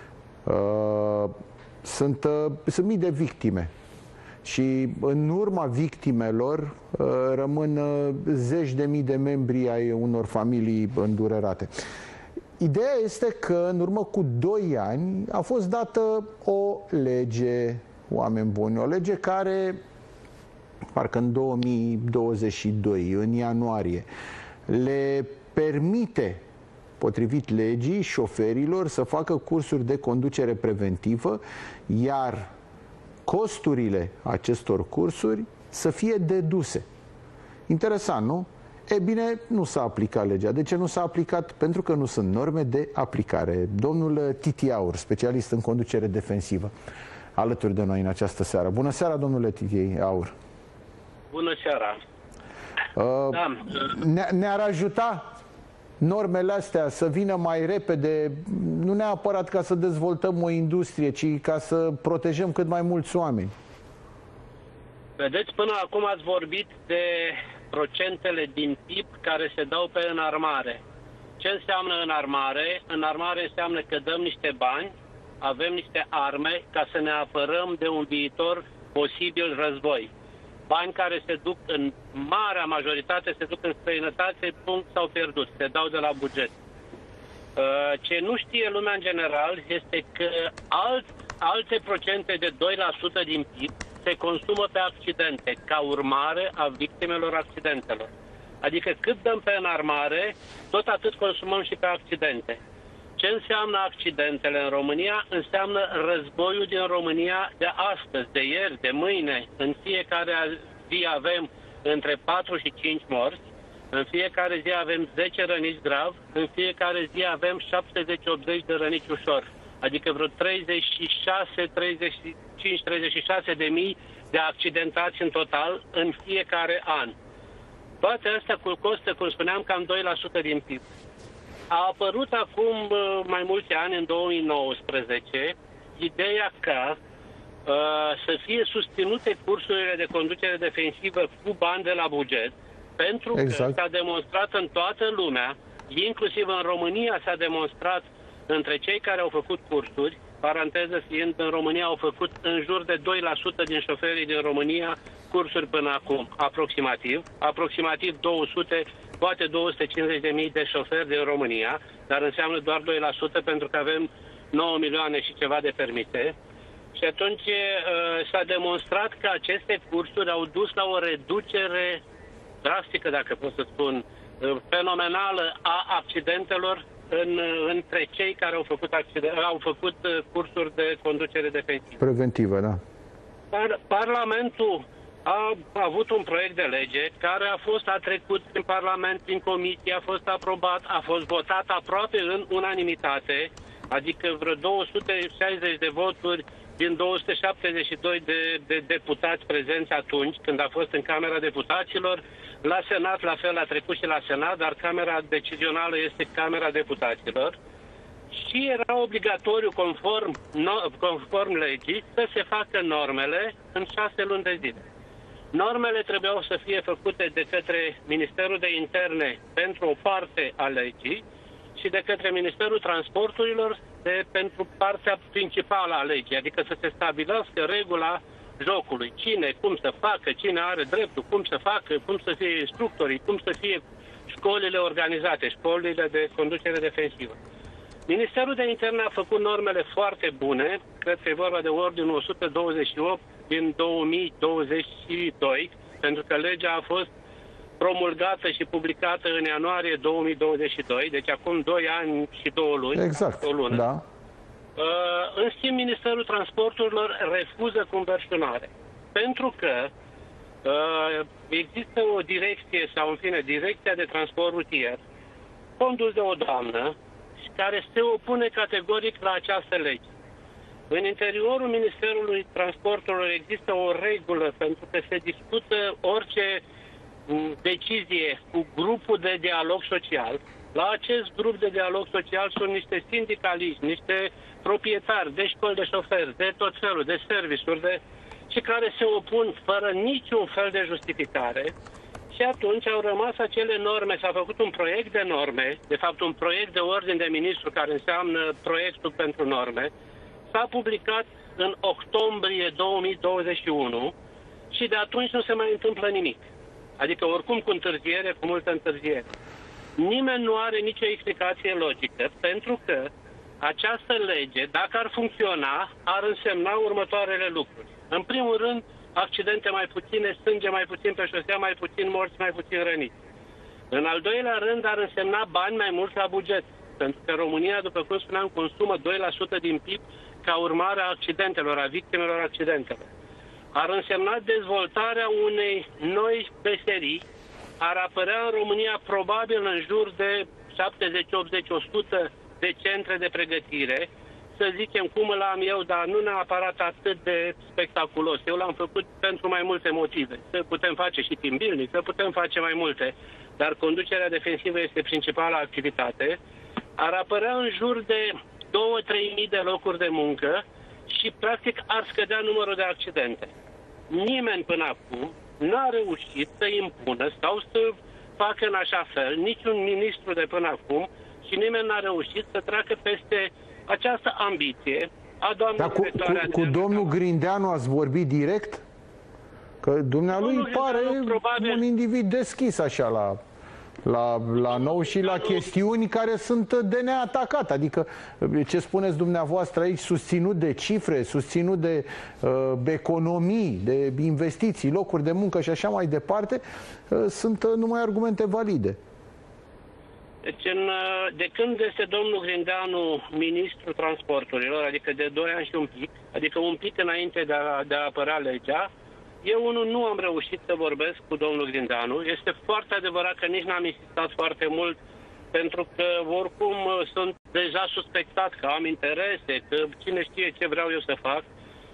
Sunt, sunt mii de victime. Și în urma victimelor rămân zeci de mii de membri ai unor familii îndurerate. Ideea este că în urmă cu doi ani a fost dată o lege, oameni buni, o lege care, parcă în două mii douăzeci și doi, în ianuarie, le permite, potrivit legii, șoferilor să facă cursuri de conducere preventivă, iar costurile acestor cursuri să fie deduse. Interesant, nu? E bine, nu s-a aplicat legea. De ce nu s-a aplicat? Pentru că nu sunt norme de aplicare. Domnul Titi Aur, specialist în conducere defensivă, alături de noi în această seară. Bună seara, domnule Titi Aur. Bună seara. Uh, da. ne, ne-ar ajuta normele astea să vină mai repede, nu neapărat ca să dezvoltăm o industrie, ci ca să protejăm cât mai mulți oameni. Vedeți, până acum ați vorbit de procentele din P I B care se dau pe înarmare. Ce înseamnă înarmare? Înarmare înseamnă că dăm niște bani, avem niște arme ca să ne apărăm de un viitor posibil război. Bani care se duc în marea majoritate, se duc în străinătate, punct, s-au pierdut, se dau de la buget. Ce nu știe lumea în general este că alt, alte procente de doi la sută din P I B se consumă pe accidente, ca urmare a victimelor accidentelor. Adică cât dăm pe înarmare, tot atât consumăm și pe accidente. Ce înseamnă accidentele în România? Înseamnă războiul din România de astăzi, de ieri, de mâine. În fiecare zi avem între patru și cinci morți, în fiecare zi avem zece răniți grav, în fiecare zi avem șaptezeci optzeci de răniți ușor. Adică vreo treizeci și șase, treizeci și cinci, treizeci și șase de mii de accidentați în total în fiecare an. Toate astea costă, cum spuneam, cam doi la sută din P I B. A apărut acum mai mulți ani, în două mii nouăsprezece, ideea ca uh, să fie susținute cursurile de conducere defensivă cu bani de la buget, pentru exact. că s-a demonstrat în toată lumea, inclusiv în România s-a demonstrat între cei care au făcut cursuri, paranteză fiind, în România au făcut în jur de doi la sută din șoferii din România cursuri până acum, aproximativ, aproximativ două sute, poate două sute cincizeci de mii de șoferi din România, dar înseamnă doar doi la sută pentru că avem nouă milioane și ceva de permise. Și atunci s-a demonstrat că aceste cursuri au dus la o reducere drastică, dacă pot să spun, fenomenală a accidentelor în, între cei care au făcut, accident, au făcut cursuri de conducere defensivă. Preventivă, da. Par, Parlamentul a avut un proiect de lege care a fost a trecut în Parlament, în comisie, a fost aprobat, a fost votat aproape în unanimitate, adică vreo două sute șaizeci de voturi din două sute șaptezeci și doi de, de deputați prezenți atunci, când a fost în Camera Deputaților. La Senat, la fel, a trecut și la Senat, dar Camera Decizională este Camera Deputaților. Și era obligatoriu, conform, no, conform legii, să se facă normele în șase luni de zile. Normele trebuiau să fie făcute de către Ministerul de Interne pentru o parte a legii și de către Ministerul Transporturilor de, pentru partea principală a legii, adică să se stabilească regula jocului. Cine, cum să facă, cine are dreptul, cum să facă, cum să fie instructorii, cum să fie școlile organizate, școlile de conducere defensivă. Ministerul de Interne a făcut normele foarte bune, cred că e vorba de ordinul o sută douăzeci și opt din două mii douăzeci și doi, pentru că legea a fost promulgată și publicată în ianuarie două mii douăzeci și doi, deci acum doi ani și două luni. Exact, o lună. da. În schimb, Ministerul Transporturilor refuză conversionare, pentru că există o direcție, sau în fine, Direcția de Transport Rutier, condus de o doamnă, care se opune categoric la această lege. În interiorul Ministerului Transporturilor există o regulă, pentru că se discută orice decizie cu grupul de dialog social. La acest grup de dialog social sunt niște sindicaliști, niște proprietari de școli de șoferi, de tot felul, de serviciuri, de... și care se opun fără niciun fel de justificare. Și atunci au rămas acele norme, s-a făcut un proiect de norme, de fapt un proiect de ordin de ministru care înseamnă proiectul pentru norme, s-a publicat în octombrie două mii douăzeci și unu și de atunci nu se mai întâmplă nimic. Adică oricum cu întârziere, cu multă întârziere. Nimeni nu are nicio explicație logică, pentru că această lege, dacă ar funcționa, ar însemna următoarele lucruri. În primul rând, accidente mai puține, sânge mai puțin pe șosea, mai puțin morți, mai puțin răniți. În al doilea rând, ar însemna bani mai mulți la buget, pentru că România, după cum spuneam, consumă doi la sută din P I B ca urmare a accidentelor, a victimelor accidentelor. Ar însemna dezvoltarea unei noi meserii, ar apărea în România probabil în jur de șaptezeci, optzeci, o sută de centre de pregătire, să zicem cum îl am eu, dar nu neapărat atât de spectaculos. Eu l-am făcut pentru mai multe motive. Să putem face și team building, să putem face mai multe, dar conducerea defensivă este principala activitate. Ar apărea în jur de două-trei mii de locuri de muncă și practic ar scădea numărul de accidente. Nimeni până acum n-a reușit să impună sau să facă în așa fel, niciun ministru de până acum, și nimeni n-a reușit să treacă peste această ambiție a doamnei Dar cu, cu, cu domnul Grindeanu ați vorbit direct? Că dumnealui pare probabil un individ deschis așa la, la, la nou și la chestiuni care sunt de neatacat. Adică ce spuneți dumneavoastră aici, susținut de cifre, susținut de uh, economii, de investiții, locuri de muncă și așa mai departe, uh, sunt uh, numai argumente valide. Deci, în, de când este domnul Grindeanu ministrul transporturilor, adică de doi ani și un pic, adică un pic înainte de a, de a apărea legea, eu unul nu am reușit să vorbesc cu domnul Grindeanu. Este foarte adevărat că nici n-am insistat foarte mult, pentru că oricum sunt deja suspectat că am interese, că cine știe ce vreau eu să fac.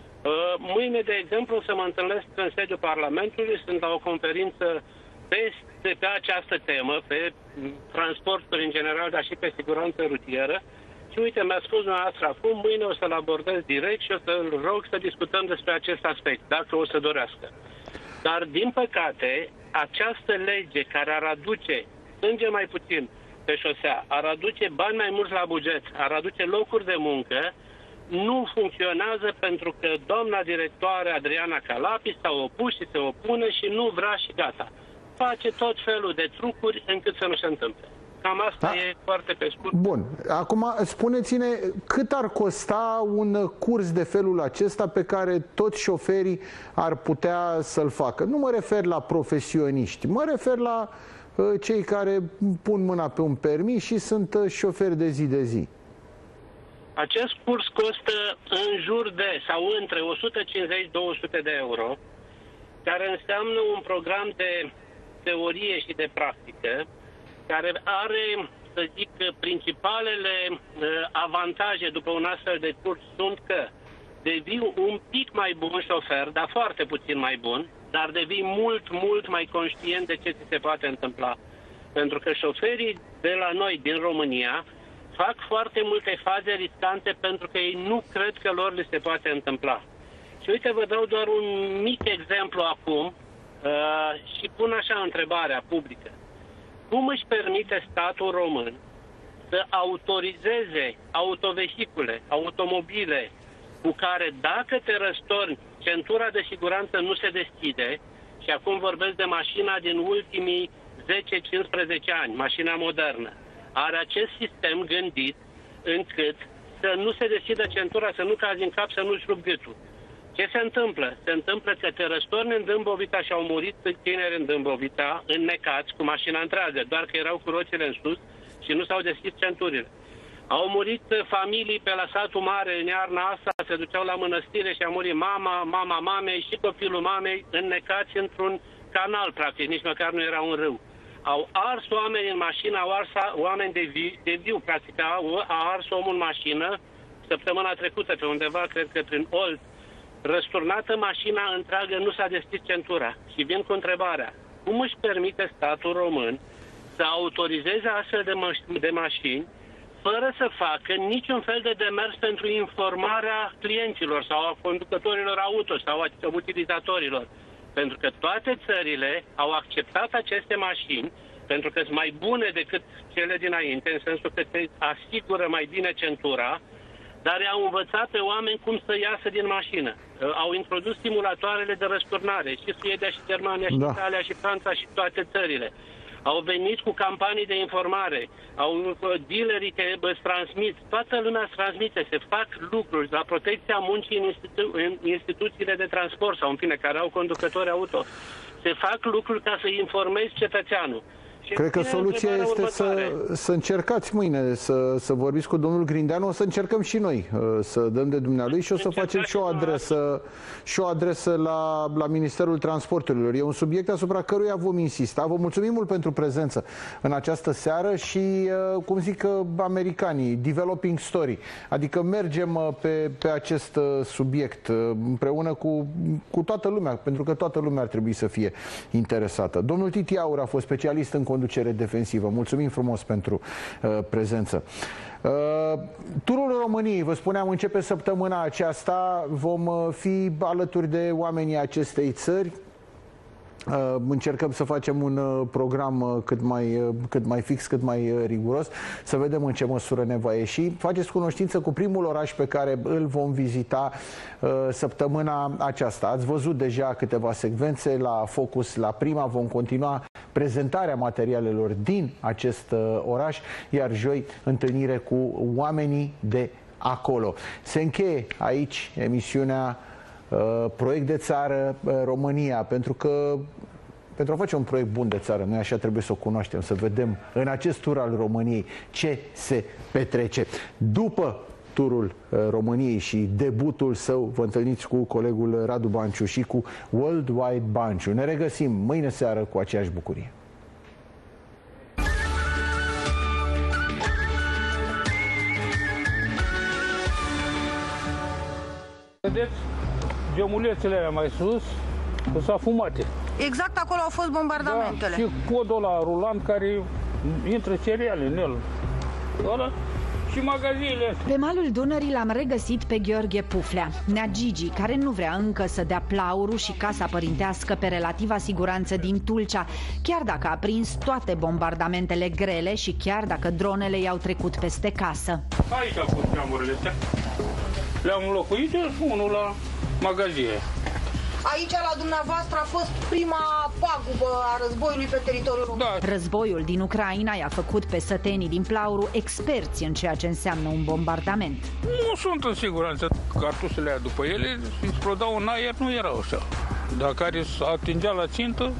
Mâine, de exemplu, să mă întâlnesc în sediul Parlamentului, sunt la o conferință pe, pe această temă, pe transporturi în general, dar și pe siguranță rutieră. Și uite, mi-a spus dumneavoastră acum, mâine o să-l abordez direct și o să-l rog să discutăm despre acest aspect, dacă o să dorească. Dar, din păcate, această lege care ar aduce sânge mai puțin pe șosea, ar aduce bani mai mulți la buget, ar aduce locuri de muncă, nu funcționează pentru că doamna directoare Adriana Calapi s-a opus și se opune și nu vrea și gata. Face tot felul de trucuri încât să nu se întâmple. Cam asta da. E foarte pe scurt. Bun. Acum spuneți-ne cât ar costa un curs de felul acesta pe care toți șoferii ar putea să-l facă. Nu mă refer la profesioniști, mă refer la uh, cei care pun mâna pe un permis și sunt uh, șoferi de zi de zi. Acest curs costă în jur de, sau între o sută cincizeci - două sute de euro, care înseamnă un program de teorie și de practică, care are, să zic, principalele uh, avantaje după un astfel de curs sunt că devii un pic mai bun șofer, dar foarte puțin mai bun, dar devii mult, mult mai conștient de ce ți se poate întâmpla. Pentru că șoferii de la noi, din România, fac foarte multe faze riscante pentru că ei nu cred că lor li se poate întâmpla. Și uite, vă dau doar un mic exemplu acum uh, și pun așa întrebarea publică. Cum își permite statul român să autorizeze autovehicule, automobile cu care dacă te răstorni, centura de siguranță nu se deschide, și acum vorbesc de mașina din ultimii zece - cincisprezece ani, mașina modernă, are acest sistem gândit încât să nu se deschidă centura, să nu cazi în cap, să nu-și rup gâtul. Ce se întâmplă? Se întâmplă că te răstorni în Dâmbovița și au murit tineri în Dâmbovița, înnecați, cu mașina întreagă, doar că erau cu roțile în sus și nu s-au deschis centurile. Au murit familii pe la satul mare în iarna asta, se duceau la mănăstire și a murit mama, mama mamei și copilul mamei înnecați într-un canal, practic, nici măcar nu era un râu. Au ars oameni în mașină, au ars oameni de, vi, de viu, practic, au, au ars omul în mașină săptămâna trecută, pe undeva, cred că prin Olt, răsturnată mașina întreagă, nu s-a deschis centura. Și vin cu întrebarea, cum își permite statul român să autorizeze astfel de, ma- de mașini fără să facă niciun fel de demers pentru informarea clienților sau a conducătorilor auto sau a utilizatorilor? Pentru că toate țările au acceptat aceste mașini pentru că sunt mai bune decât cele dinainte, în sensul că te asigură mai bine centura, dar i-au învățat pe oameni cum să iasă din mașină. Au introdus simulatoarele de răsturnare, și Suedia, și Germania, și da. Italia, și Franța, și toate țările. Au venit cu campanii de informare, au dealerii că îți transmit, toată lumea îți transmite, se fac lucruri la protecția muncii în, institu- în instituțiile de transport sau, în fine, care au conducători auto. Se fac lucruri ca să informezi cetățeanul. Cred că soluția este să, să încercați mâine, să, să vorbiți cu domnul Grindeanu, o să încercăm și noi să dăm de dumnealui și o să facem și o adresă, și o adresă la, la Ministerul Transporturilor. E un subiect asupra căruia vom insista. Vă mulțumim mult pentru prezență în această seară și, cum zic americanii, developing story. Adică mergem pe, pe acest subiect împreună cu, cu toată lumea, pentru că toată lumea ar trebui să fie interesată. Domnul Titi Aur a fost specialist în conducere defensivă. Mulțumim frumos pentru uh, prezență. Uh, turul României, vă spuneam, începe săptămâna aceasta. Vom uh, fi alături de oamenii acestei țări. Uh, încercăm să facem un uh, program uh, cât, mai, uh, cât mai fix, cât mai uh, riguros, să vedem în ce măsură ne va ieși. Faceți cunoștință cu primul oraș pe care îl vom vizita uh, săptămâna aceasta. Ați văzut deja câteva secvențe la Focus, la Prima. Vom continua prezentarea materialelor din acest uh, oraș, iar joi întâlnire cu oamenii de acolo. Se încheie aici emisiunea Uh, proiect de țară uh, România, pentru că pentru a face un proiect bun de țară, noi așa trebuie să o cunoaștem, să vedem în acest tur al României ce se petrece. După turul uh, României și debutul său, vă întâlniți cu colegul Radu Banciu și cu Worldwide Banciu. Ne regăsim mâine seară cu aceeași bucurie. Vedeți? Gemulețele alea mai sus, că s-a fumate. Exact acolo au fost bombardamentele. Da, și codul ăla rulant care intră cereale în el. Ăla și magazinele astea. Pe malul Dunării l-am regăsit pe Gheorghe Puflea, nea Gigi, care nu vrea încă să dea plaurul și casa părintească pe relativa siguranță din Tulcea, chiar dacă a prins toate bombardamentele grele și chiar dacă dronele i-au trecut peste casă. Aici au fost geamurile astea. Le-am înlocuit și unul la magazie. Aici, la dumneavoastră, a fost prima pagubă a războiului pe teritoriul român. Da. Războiul din Ucraina i-a făcut pe sătenii din Plauru experți în ceea ce înseamnă un bombardament. Nu sunt în siguranță. Cartusele aia după ele explodau în aer, nu erau așa. Dar care atingea la țintă,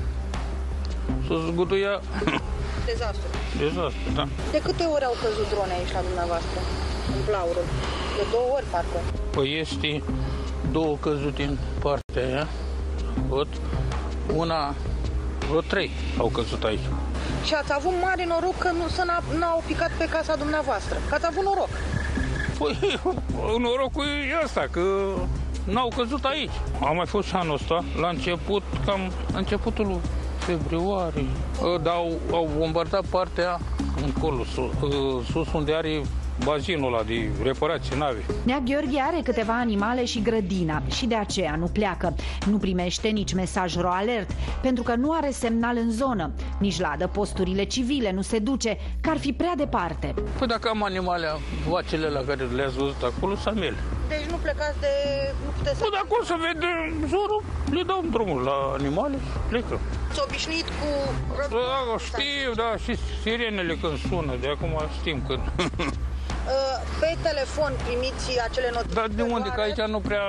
să zguduia... Dezastru. Dezastru, da. De câte ori au căzut drone aici la dumneavoastră, în Plauru? De două ori, parcă. Păi este două căzute în partea aia. Văd. Una, vreo trei au căzut aici. Și ați avut mare noroc că nu să n-au picat pe casa dumneavoastră. Că ați avut noroc. Păi, norocul e ăsta, că n-au căzut aici. A mai fost și anul ăsta, la început, cam începutul lui februarie. Dar au, au bombardat partea încolo, sus, unde are bazinul ăla de reparație nave. Nea Gheorghe are câteva animale și grădina și de aceea nu pleacă. Nu primește nici mesaj ro-alert, pentru că nu are semnal în zonă. Nici la adăposturile civile nu se duce, că ar fi prea departe. Păi dacă am animale, vacile la care le-ați văzut acolo, sunt mele. Deci nu plecați de... nu puteți să... Păi de acolo să vede jurul, le dau drumul la animale și plecăm. S-a obișnuit cu... Da, știu, da, și sirenele când sună, de acum știm când... Pe telefon primiți acele notificări? Dar de unde? Că aici nu prea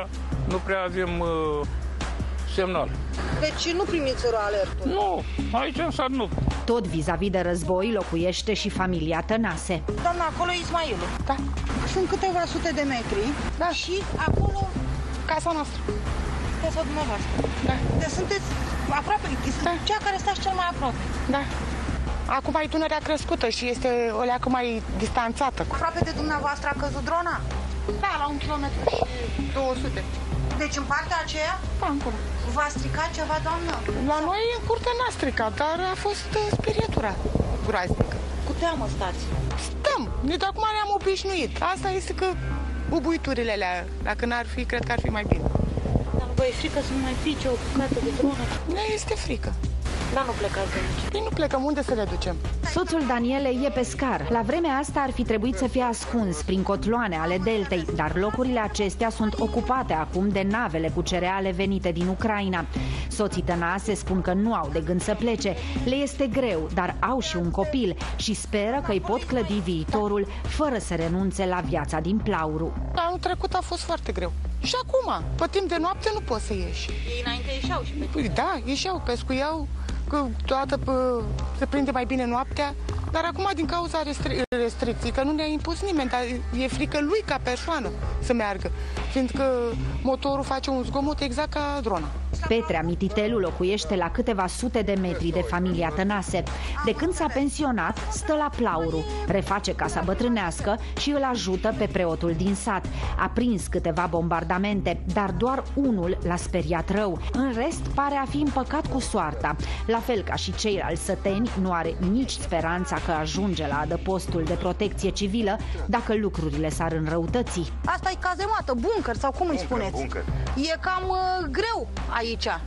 nu prea avem uh, semnal. Deci nu primiți alertul? Nu, aici în sat nu. Tot vis-a-vis de război locuiește și familia Tănase. Doamna, acolo e Ismailul. Da. Sunt câteva sute de metri. Da. Și acolo casa noastră. Casa dumneavoastră. Da. Deci sunteți aproape, da. Cea care stați cel mai aproape. Da. Acum e Dunărea crescută și este o leacă mai distanțată. Aproape de dumneavoastră a căzut drona? Da, la un kilometru și două sute. Deci în partea aceea? Da, încolo. V-a stricat ceva, doamnă? La noi în curte n-a stricat, dar a fost uh, sperietura groaznică. Cu teamă stați? Stăm, nici de acum ne-am obișnuit. Asta este că bubuiturile alea, dacă n-ar fi, cred că ar fi mai bine. Dar vă e frică să nu mai pice o bucată de dronă? Ne este frică. Dar nu plecați de aici. Păi nu plecăm, unde să le ducem? Soțul Danielei e pescar. La vremea asta ar fi trebuit să fie ascuns prin cotloane ale deltei, dar locurile acestea sunt ocupate acum de navele cu cereale venite din Ucraina. Soții Tănase spun că nu au de gând să plece. Le este greu, dar au și un copil și speră că îi pot clădi viitorul fără să renunțe la viața din Plauru. Anul trecut a fost foarte greu. Și acum, pe timp de noapte nu poți să ieși. Ei înainte ieșeau și pe timp. Da, ieșeau, pescuiau, că toată se prinde mai bine noaptea, dar acum din cauza restri- restricții, că nu ne-a impus nimeni, dar e frică lui ca persoană să meargă, fiindcă motorul face un zgomot exact ca drona. Petrea Mititelu locuiește la câteva sute de metri de familia Tănase. De când s-a pensionat, stă la Plauru, reface casa bătrânească și îl ajută pe preotul din sat. A prins câteva bombardamente, dar doar unul l-a speriat rău. În rest, pare a fi împăcat cu soarta. La fel ca și ceilalți săteni, nu are nici speranța că ajunge la adăpostul de protecție civilă dacă lucrurile s-ar înrăutăți. Asta e cazemată, bunker sau cum îi spuneți? Bunker. E cam uh, greu aici.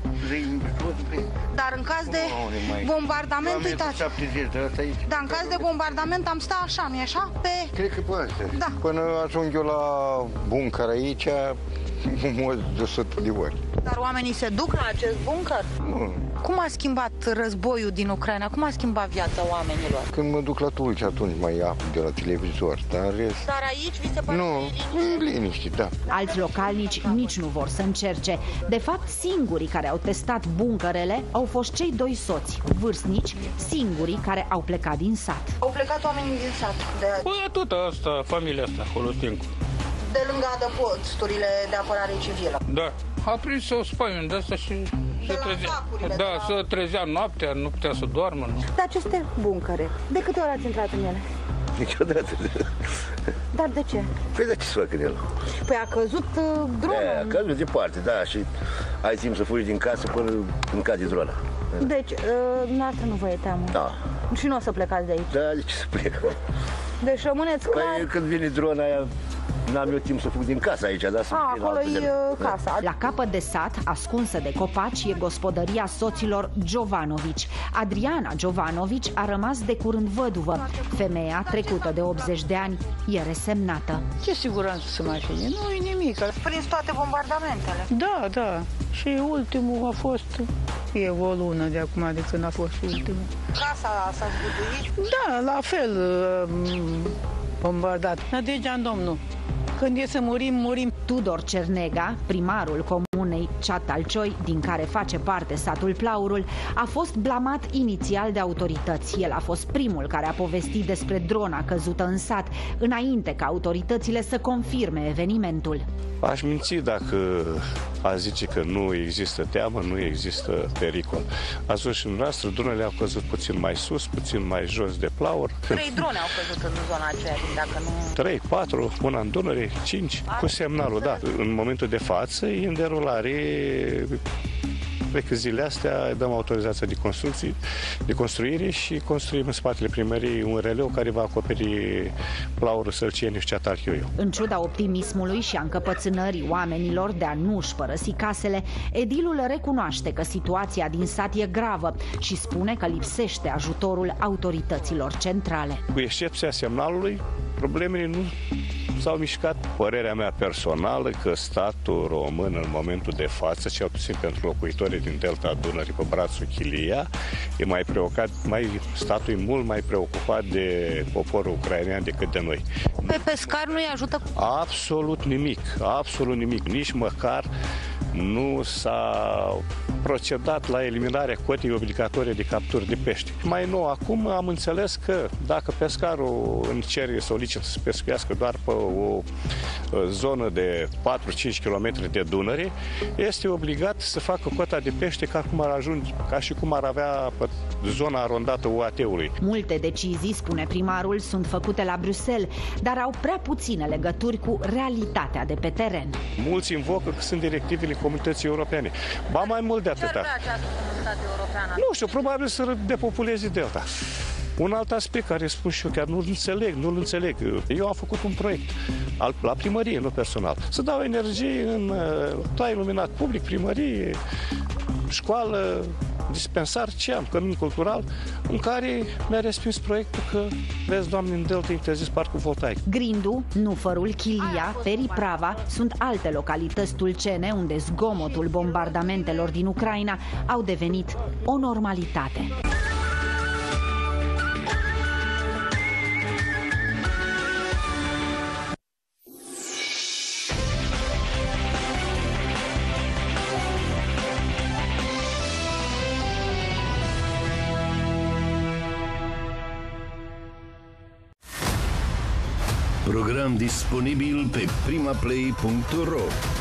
Dar în caz de bombardament, uitați. Dar în caz de bombardament am sta așa, nu-i așa? Pe... Cred că poate. Da. Până ajung eu la bunker aici, mă de o sută de ori. Dar oamenii se duc la acest bunker? Nu. Cum a schimbat războiul din Ucraina? Cum a schimbat viața oamenilor? Când mă duc la Tulcea, atunci mai aflu de la televizor, dar în rest... Dar aici vi se pare nu, liniște, da. Alți localnici nici nu vor să încerce. De fapt, singurii care au testat bunkerele au fost cei doi soți, vârstnici, singurii care au plecat din sat. Au plecat oamenii din sat. De... Păi atâta asta, familia asta, acolo Tincu. De lângă adăposturile de apărare civilă. Da, a prins o spaimă de asta și se trezea. Da, la... se trezea noaptea, nu putea să doarmă. Nu. Dar aceste buncăre, de câte ori ați intrat în ele? Niciodată. Dar de ce? Păi de ce să fac în el? Păi a căzut uh, drona. Da, a căzut departe, da, și ai timp să fugi din casă până când cade drona. Deci, uh, noastră nu vă e teamă? Da. Și nu o să plecați de aici? Da, de ce să plec? Deci rămâneți clar... Păi când vine drona aia, n-am eu timp să fug din casa aici, da? A, acolo e uh, casa. La capăt de sat, ascunsă de copaci, e gospodăria soților Jovanovici. Adriana Jovanovici a rămas de curând văduvă. Femeia, trecută de optzeci de ani, e resemnată. Ce siguranță să mai fie? Nu e nimic. Prins toate bombardamentele? Da, da. Și ultimul a fost... E o lună de acum de când a fost ultimul. Casa s-a zguduit? Da, la fel bombardat. Nădejdea în Domnul. Când e să murim, murim. Tudor Cernega, primarul comunei Ceatalcioi, din care face parte satul Plaurul, a fost blamat inițial de autorități. El a fost primul care a povestit despre drona căzută în sat, înainte ca autoritățile să confirme evenimentul. Aș minți dacă a zice că nu există teamă, nu există pericol. Ați văzut și dumneavoastră, dronele au căzut puțin mai sus, puțin mai jos de Plaur. Trei drone au căzut în zona aceea, dacă nu... Trei, patru, una în Dunăre, cinci, cu semnalul, da. În momentul de față e în derulare. Cred că zilele astea dăm autorizația de construcții, de construire și construim în spatele primăriei un releu care va acoperi Plaurul, Sălcieniu și Ceatalcioi. În ciuda optimismului și a încăpățânării oamenilor de a nu-și părăsi casele, edilul recunoaște că situația din sat e gravă și spune că lipsește ajutorul autorităților centrale. Cu excepția semnalului, problemele nu s-au mișcat. Părerea mea personală că statul român în momentul de față, cel puțin pentru locuitorii din Delta Dunării pe brațul Chilia, e mai preocupat, mai, statul e mult mai preocupat de poporul ucrainean decât de noi. Pe pescar nu-i ajută? Absolut nimic, absolut nimic, nici măcar nu s-a procedat la eliminarea cotei obligatorie de capturi de pește. Mai nou, acum am înțeles că dacă pescarul în cere solicită să pescuiască doar pe o zonă de patru-cinci kilometri de Dunăre, este obligat să facă cota de pește ca, cum ar ajunge, ca și cum ar avea pe zona arondată U A T-ului. Multe decizii, spune primarul, sunt făcute la Bruxelles, dar au prea puține legături cu realitatea de pe teren. Mulți invocă că sunt directivele Comunității Europene. Ba mai mult de atâta. Ce ar vrea această comunitate europeană? Nu știu, probabil să depopuleze Delta. Un alt aspect care spun și eu, chiar nu-l înțeleg, nu-l înțeleg. Eu am făcut un proiect al, la primărie, nu personal. Să dau energie în la iluminat public, primărie, școală, dispensar, ce am, cămin cultural, în care mi-a respins proiectul că, vezi, Doamne, în Delta interzis parcul voltaic. Grindu, Nufărul, Chilia, Periprava sunt alte localități tulcene unde zgomotul bombardamentelor din Ucraina au devenit o normalitate. Program disponibil pe primaplay punct ro.